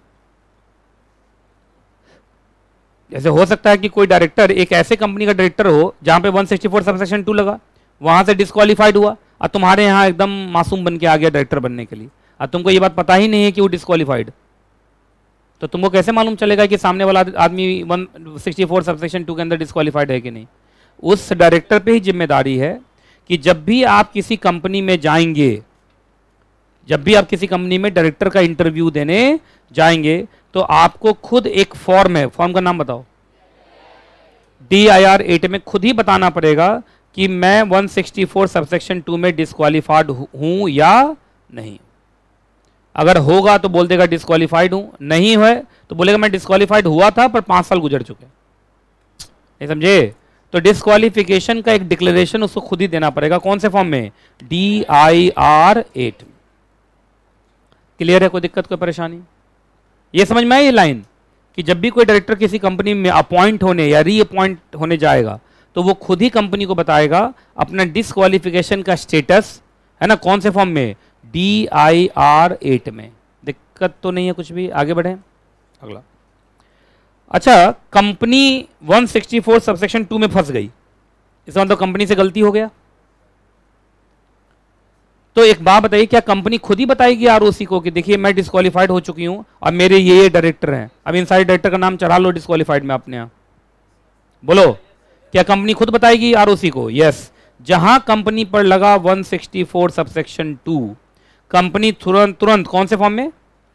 जैसे हो सकता है कि कोई डायरेक्टर एक ऐसे कंपनी का डायरेक्टर हो जहां पे 164 सबसेक्शन 2 लगा, वहां से डिस्क्वालीफाइड हुआ और तुम्हारे यहां एकदम मासूम बन के आ गया डायरेक्टर बनने के लिए, और तुमको ये बात पता ही नहीं है कि वो डिस्क्वालीफाइड। तो तुमको कैसे मालूम चलेगा कि सामने वाला आदमी 164 सबसेक्शन 2 के अंदर डिस्क्वालीफाइड है कि नहीं? उस डायरेक्टर पे ही जिम्मेदारी है कि जब भी आप किसी कंपनी में जाएंगे, जब भी आप किसी कंपनी में डायरेक्टर का इंटरव्यू देने जाएंगे, तो आपको खुद एक फॉर्म है, फॉर्म का नाम बताओ। DIR 8 में खुद ही बताना पड़ेगा कि मैं 164 सबसेक्शन 2 में डिस्क्वालीफाइड हूं या नहीं। अगर होगा तो बोल देगा डिस्क्वालीफाइड हूं, नहीं है तो बोलेगा मैं डिस्क्वालीफाइड हुआ था पर 5 साल गुजर चुके। नहीं समझे? तो डिस्क्वालिफिकेशन का एक डिक्लेरेशन उसको खुद ही देना पड़ेगा। कौन से फॉर्म में? DIR 8। क्लियर है? कोई दिक्कत, कोई परेशानी? ये समझ में आई ये लाइन कि जब भी कोई डायरेक्टर किसी कंपनी में अपॉइंट होने या रीअपॉइंट होने जाएगा तो वो खुद ही कंपनी को बताएगा अपना डिस्क्वालिफिकेशन का स्टेटस, है ना, कौन से फॉर्म में? DIR 8 में। दिक्कत तो नहीं है कुछ भी? आगे बढ़े अगला। अच्छा, कंपनी 164 सबसेक्शन 2 में फंस गई, इसका मतलब कंपनी से गलती हो गया। तो एक बात बताइए, क्या कंपनी खुद ही बताएगी आरओसी को कि देखिए मैं डिस्क्वालीफाइड हो चुकी हूं और मेरे ये डायरेक्टर हैं, अब इन सारे डायरेक्टर का नाम चढ़ा लो डिस्क्वालीफाइड में अपने यहां? बोलो, क्या कंपनी खुद बताएगी आरओसी को? यस। जहां कंपनी पर लगा 164 सबसेक्शन 2, कंपनी तुरंत कौन से फॉर्म में?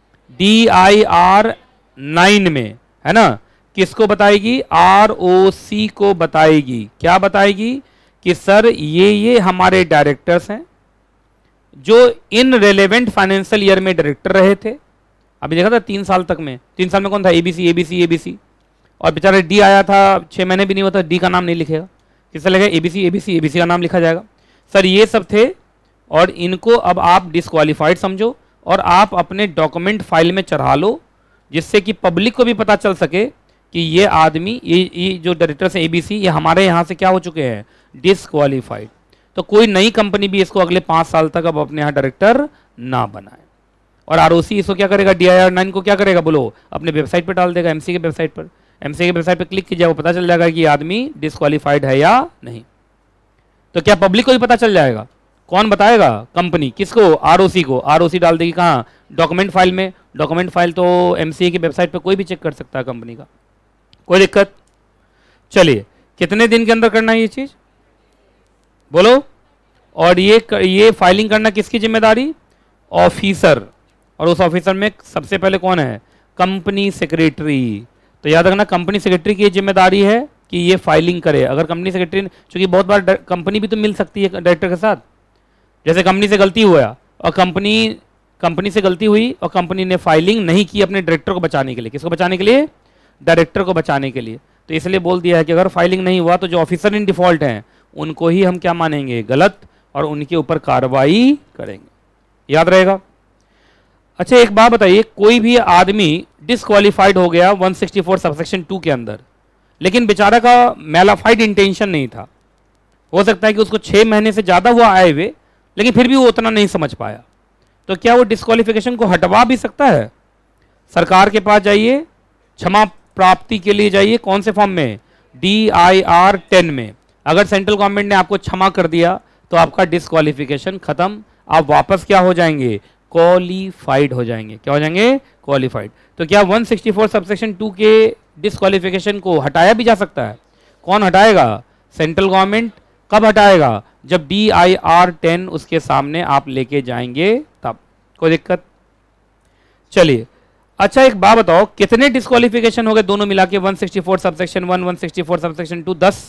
DIR 9 में, है ना, किसको बताएगी? आरओसी को बताएगी। क्या बताएगी? कि सर ये हमारे डायरेक्टर्स हैं जो इन रेलेवेंट फाइनेंशियल ईयर में डायरेक्टर रहे थे। अभी देखा था 3 साल तक में, 3 साल में कौन था? ABC, और बेचारा डी आया था, 6 महीने भी नहीं हुआ था, डी का नाम नहीं लिखेगा, किससे लगेगा? ABC का नाम लिखा जाएगा। सर ये सब थे और इनको अब आप डिस्क्वालीफाइड समझो और आप अपने डॉक्यूमेंट फाइल में चढ़ा लो, जिससे कि पब्लिक को भी पता चल सके कि ये आदमी, ये जो डायरेक्टर्स हैं ABC, ये हमारे यहाँ से क्या हो चुके हैं? डिस्क्वालीफाइड। तो कोई नई कंपनी भी इसको अगले 5 साल तक अब अपने यहाँ डायरेक्टर ना बनाए। और आरओसी इसको क्या करेगा? DIR 9 को क्या करेगा? बोलो, अपने वेबसाइट पर डाल देगा, MC के वेबसाइट पर। MC के वेबसाइट पर क्लिक कीजिए, वो पता चल जाएगा कि ये आदमी डिस्क्वालीफाइड है या नहीं। तो क्या पब्लिक को भी पता चल जाएगा? कौन बताएगा? कंपनी। किसको? आरओसी को। आरओसी डाल देगी कहाँ? डॉक्यूमेंट फाइल में। डॉक्यूमेंट फाइल तो MCA की वेबसाइट पर कोई भी चेक कर सकता है कंपनी का, कोई दिक्कत? चलिए, कितने दिन के अंदर करना है ये चीज? बोलो। और ये फाइलिंग करना किसकी जिम्मेदारी? ऑफिसर। और उस ऑफिसर में सबसे पहले कौन है? Company secretary. तो याद रखना, कंपनी सेक्रेटरी की जिम्मेदारी है कि ये फाइलिंग करे। अगर कंपनी सेक्रेटरी, चूंकि बहुत बार कंपनी भी तो मिल सकती है डायरेक्टर के साथ, जैसे कंपनी से गलती हुआ और कंपनी से गलती हुई और कंपनी ने फाइलिंग नहीं की अपने डायरेक्टर को बचाने के लिए। किसको बचाने के लिए? डायरेक्टर को बचाने के लिए। तो इसलिए बोल दिया है कि अगर फाइलिंग नहीं हुआ तो जो ऑफिसर इन डिफॉल्ट हैं उनको ही हम क्या मानेंगे? गलत, और उनके ऊपर कार्रवाई करेंगे। याद रहेगा? अच्छा, एक बात बताइए, कोई भी आदमी डिस्क्वालीफाइड हो गया 164 सबसेक्शन 2 के अंदर, लेकिन बेचारा का मैलाफाइड इंटेंशन नहीं था। हो सकता है कि उसको 6 महीने से ज्यादा हुआ आए हुए, लेकिन फिर भी वो उतना नहीं समझ पाया, तो क्या वो डिस्क्वालिफिकेशन को हटवा भी सकता है? सरकार के पास जाइए, क्षमा प्राप्ति के लिए जाइए। कौन से फॉर्म में? DIR 10 में। अगर सेंट्रल गवर्नमेंट ने आपको क्षमा कर दिया तो आपका डिस्क्वालिफिकेशन खत्म, आप वापस क्या हो जाएंगे? क्वालिफाइड हो जाएंगे। क्या हो जाएंगे? क्वालिफाइड। तो क्या 164 सबसेक्शन 2 के डिस्क्वालिफिकेशन को हटाया भी जा सकता है? कौन हटाएगा? Central government. कब हटाएगा? जब DIR 10 उसके सामने आप लेके जाएंगे तब। कोई दिक्कत? चलिए, अच्छा एक बात बताओ, कितने डिस्क्वालिफिकेशन हो गए दोनों मिला के? 164 सबसेक्शन 1, 164 सबसेक्शन 2, 10,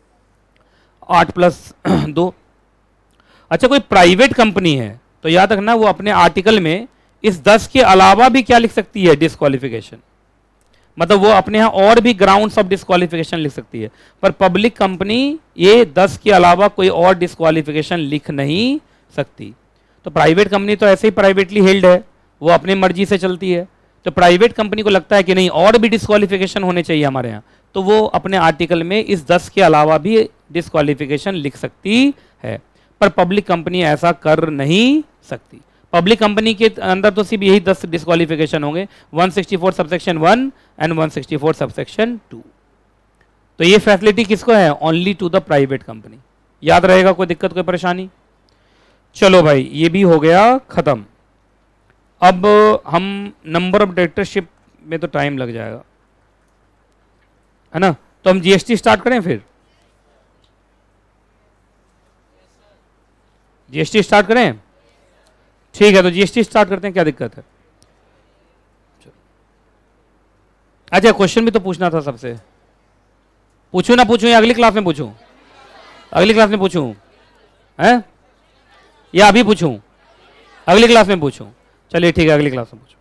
8 प्लस 2। अच्छा, कोई प्राइवेट कंपनी है तो याद रखना वो अपने आर्टिकल में इस 10 के अलावा भी क्या लिख सकती है? डिस्क्वालिफिकेशन। मतलब वो अपने यहां और भी ग्राउंड्स ऑफ डिस्क्वालिफिकेशन लिख सकती है, पर पब्लिक कंपनी ये 10 के अलावा कोई और डिस्क्वालिफिकेशन लिख नहीं सकती। तो प्राइवेट कंपनी तो ऐसे ही प्राइवेटली हेल्ड है, वो अपनी मर्जी से चलती है। तो प्राइवेट कंपनी को लगता है कि नहीं और भी डिस्क्वालिफिकेशन होने चाहिए हमारे यहाँ, तो वो अपने आर्टिकल में इस 10 के अलावा भी डिस्क्वालिफिकेशन लिख सकती है, पर पब्लिक कंपनी ऐसा कर नहीं सकती। पब्लिक कंपनी के अंदर तो सिर्फ यही 10 डिस्क्वालिफिकेशन होंगे, 164 सबसेक्शन 1 एंड 164 सबसेक्शन 2। तो ये फैसिलिटी किसको है? Only to the private company. याद रहेगा? कोई दिक्कत, कोई परेशानी? चलो भाई, ये भी हो गया खत्म। अब हम नंबर ऑफ डायरेक्टरशिप में तो टाइम लग जाएगा, है ना, तो हम GST स्टार्ट करें फिर? GST स्टार्ट करें? ठीक है, तो GST स्टार्ट करते हैं, क्या दिक्कत है? अच्छा, क्वेश्चन भी तो पूछना था सबसे। पूछूं ना पूछूं या अगली क्लास में पूछूं? अगली क्लास में पूछूं हैं या अभी पूछूं? अगली क्लास में पूछूं? चलिए ठीक है, अगली क्लास में पूछूं।